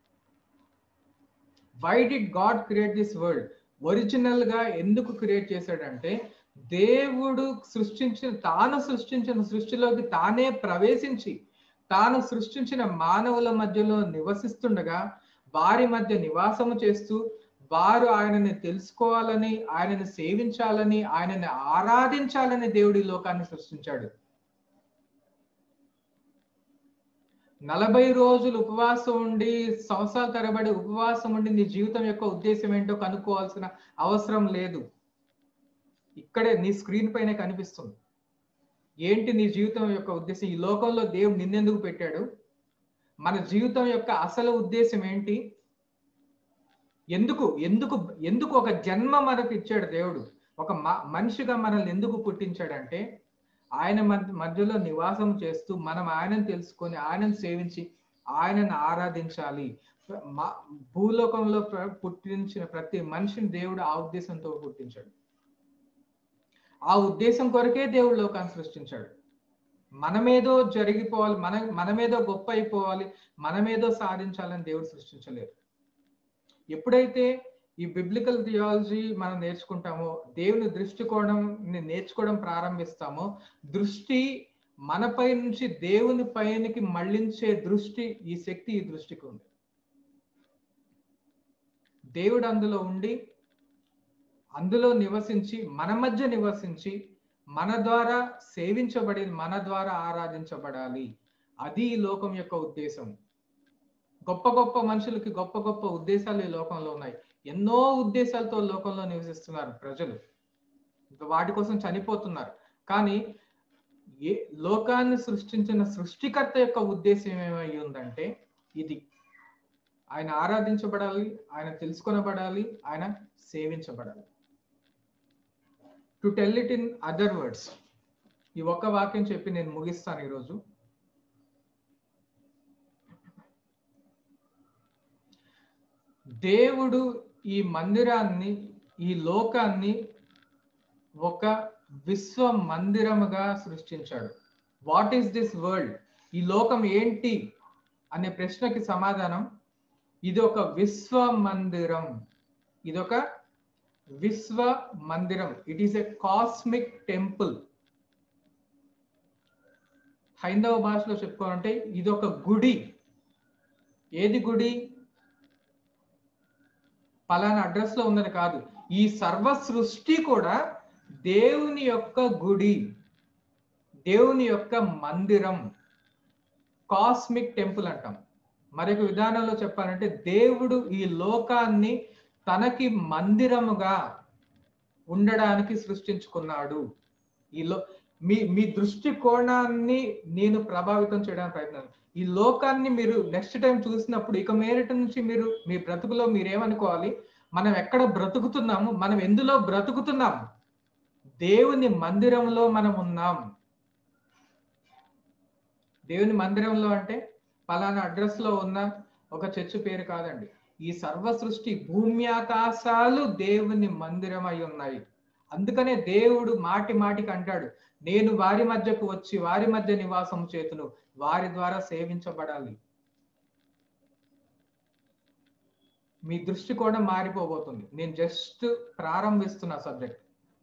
Why did God create this world? Original గా ఎందుకు క్రియేట్ చేశాడంటే, దేవుడు తాను సృష్టించిన సృష్టిలోకి తానే ప్రవేశించి తాను సృష్టించిన మానవుల మధ్యలో నివసిస్తుండగా, వారి మధ్య నివాసము చేస్తూ, వారు ఆయనని తెలుసుకోవాలని, ఆయనని సేవించాలని, ఆయనని ఆరాధించాలని దేవుడి లోకాన్ని సృష్టించాడు. 40 రోజులు ఉపవాసం ఉండి, సంవత్సరాల తరబడి ఉపవాసం ఉండి నీ జీవితం యొక్క ఉద్దేశం ఏంటో కనుక్కోవాల్సిన అవసరం లేదు. ఇక్కడే నీ స్క్రీన్ పైన కనిపిస్తుంది. ఏంటి నీ జీవితం యొక్క ఉద్దేశం? ఈ లోకంలో దేవుడు నిన్నెందుకు పెట్టాడు? మన జీవితం యొక్క అసలు ఉద్దేశం ఏంటి? ఎందుకు ఒక జన్మ మనకు ఇచ్చాడు దేవుడు? ఒక మనిషిగా మనల్ని ఎందుకు పుట్టించాడంటే, ఆయన మధ్యలో నివాసం చేస్తూ మనం ఆయనను తెలుసుకొని ఆయనను సేవించి ఆయనను ఆరాధించాలి. భూలోకంలో పుట్టించిన ప్రతి మనిషిని దేవుడు ఆ ఉద్దేశంతో పుట్టించాడు. ఆ ఉద్దేశం కొరకే దేవుడు లోకాన్ని సృష్టించాడు. మనమేదో జరిగిపోవాలి, మనమేదో గొప్ప అయిపోవాలి, మనమేదో సాధించాలని దేవుడు సృష్టించలేదు. ఎప్పుడైతే ఈ బిబ్లికల్ థియాలజీ మనం నేర్చుకుంటామో, దేవుని దృష్టికోణం నేర్చుకోవడం ప్రారంభిస్తామో, దృష్టి మనపై నుంచి దేవుని పైనకి మళ్ళించే దృష్టి, ఈ శక్తి ఈ దృష్టికి ఉంది. దేవుడు అందులో ఉండి, అందులో నివసించి, మన మధ్య నివసించి, మన ద్వారా సేవించబడి, మన ద్వారా ఆరాధించబడాలి. అది ఈ లోకం యొక్క ఉద్దేశం. గొప్ప గొప్ప మనుషులకి గొప్ప గొప్ప ఉద్దేశాలు ఈ లోకంలో ఉన్నాయి. ఎన్నో ఉద్దేశాలతో లోకంలో నివసిస్తున్నారు ప్రజలు, వాటి కోసం చనిపోతున్నారు. కానీ లోకాన్ని సృష్టించిన సృష్టికర్త యొక్క ఉద్దేశం ఏమై ఉందంటే, ఇది ఆయన ఆరాధించబడాలి, ఆయన తెలుసుకొనబడాలి, ఆయన సేవించబడాలి. To tell it in other words, ఈ ఒక్క వాక్యం చెప్పి నేను ముగిస్తాను ఈరోజు. దేవుడు ఈ మందిరాన్ని, ఈ లోకాన్ని ఒక విశ్వ మందిరముగా సృష్టించాడు. What is this world? ఈ లోకం ఏంటి అనే ప్రశ్నకి సమాధానం, ఇది ఒక విశ్వ మందిరం. ఇదొక విశ్వ మందిరం. It is a cosmic temple. హైందవ భాషలో చెప్పుకోవాలంటే ఇదొక గుడి. ఏది గుడి? పలానా అడ్రస్ లో ఉన్నది కాదు. ఈ సర్వ సృష్టి కూడా దేవుని యొక్క గుడి, దేవుని యొక్క మందిరం, కాస్మిక్ టెంపుల్ అంటాం. మరొక విధానంలో చెప్పాలంటే, దేవుడు ఈ లోకాన్ని తనకి మందిరముగా ఉండడానికి సృష్టించుకున్నాడు. మీ దృష్టి కోణాన్ని నేను ప్రభావితం చేయడానికి ప్రయత్నం. ఈ లోకాన్ని మీరు నెక్స్ట్ టైం చూసినప్పుడు, ఇక మేరటి నుంచి మీరు మీ బ్రతుకులో మీరేమనుకోవాలి? మనం ఎక్కడ బ్రతుకుతున్నాము? మనం ఎందులో బ్రతుకుతున్నాము? దేవుని మందిరంలో మనం ఉన్నాం. దేవుని మందిరంలో అంటే పలానా అడ్రస్ లో ఉన్న ఒక చర్చ్ పేరు కాదండి. ఈ సర్వ సృష్టి, భూమి ఆకాశాలు దేవుని మందిరం అయి ఉన్నాయి. అందుకనే దేవుడు మాటి మాటికి అంటాడు, నేను వారి మధ్యకు వచ్చి వారి మధ్య నివాసం చేతును, వారి ద్వారా సేవించబడాలి. మీ దృష్టికోణం మారిపోబోతుంది. నేను జస్ట్ ప్రారంభిస్తున్న సబ్జెక్ట్.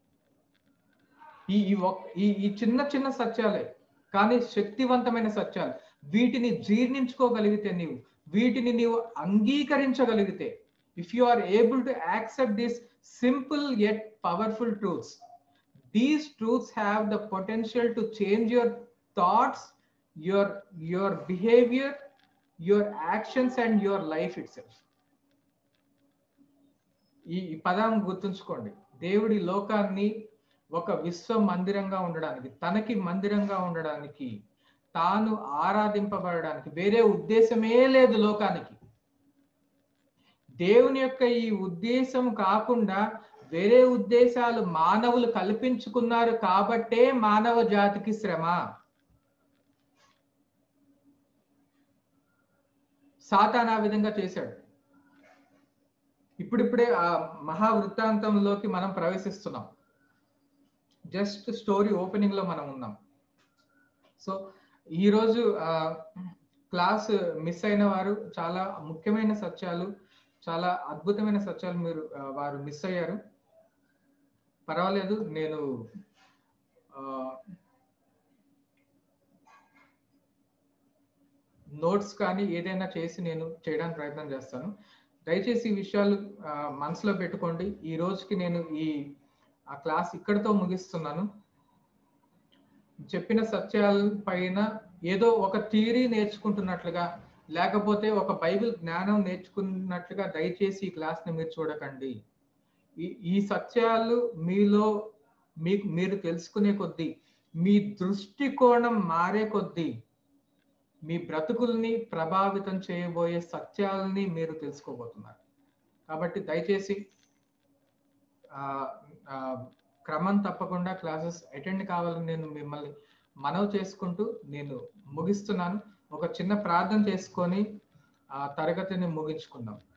ఈ చిన్న చిన్న సత్యాలే కానీ శక్తివంతమైన సత్యాలు. వీటిని జీర్ణించుకోగలిగితే, వీటిని నీవు అంగీకరించగలిగితే, if you are able to accept these simple yet powerful truths, these truths have the potential to change your thoughts, your behavior, your actions and your life itself. ఈ పదం గుర్తుంచుకోండి. దేవుడి లోకాన్ని ఒక విశ్వ మందిరంగా ఉండడానికి, తనకి మందిరంగా ఉండడానికి, తాను ఆరాధింపబడడానికి వేరే ఉద్దేశమే లేదు లోకానికి. దేవుని యొక్క ఈ ఉద్దేశం కాకుండా వేరే ఉద్దేశాలు మానవులు కల్పించుకున్నారు కాబట్టే మానవ జాతికి శ్రమ. సాతాను ఆ విధంగా చేశాడు. ఇప్పుడిప్పుడే ఆ మహావృత్తాంతంలోకి మనం ప్రవేశిస్తున్నాం. జస్ట్ స్టోరీ ఓపెనింగ్ లో మనం ఉన్నాం. సో ఈరోజు క్లాస్ మిస్ అయిన వారు చాలా ముఖ్యమైన సత్యాలు, చాలా అద్భుతమైన సత్యాలు వారు మిస్ అయ్యారు. పర్వాలేదు, నేను నోట్స్ కానీ ఏదైనా చేసి నేను చేయడానికి ప్రయత్నం చేస్తాను. దయచేసి ఈ విషయాలు మనసులో పెట్టుకోండి. ఈ రోజుకి నేను ఆ క్లాస్ ఇక్కడితో ముగిస్తున్నాను. చెప్పిన సత్యాల పైన ఏదో ఒక థియరీ నేర్చుకుంటున్నట్లుగా, లేకపోతే ఒక బైబిల్ జ్ఞానం నేర్చుకున్నట్లుగా దయచేసి ఈ క్లాస్ని మీరు చూడకండి. ఈ సత్యాలు మీలో మీరు తెలుసుకునే కొద్దీ, మీ దృష్టికోణం మారే కొద్దీ, మీ బ్రతుకుల్ని ప్రభావితం చేయబోయే సత్యాలని మీరు తెలుసుకోబోతున్నారు. కాబట్టి దయచేసి క్రమం తప్పకుండా క్లాసెస్ అటెండ్ కావాలని నేను మిమ్మల్ని మనవి చేసుకుంటూ నేను ముగిస్తున్నాను. ఒక చిన్న ప్రార్థన చేసుకొని తరగతిని ముగించుకుందాం.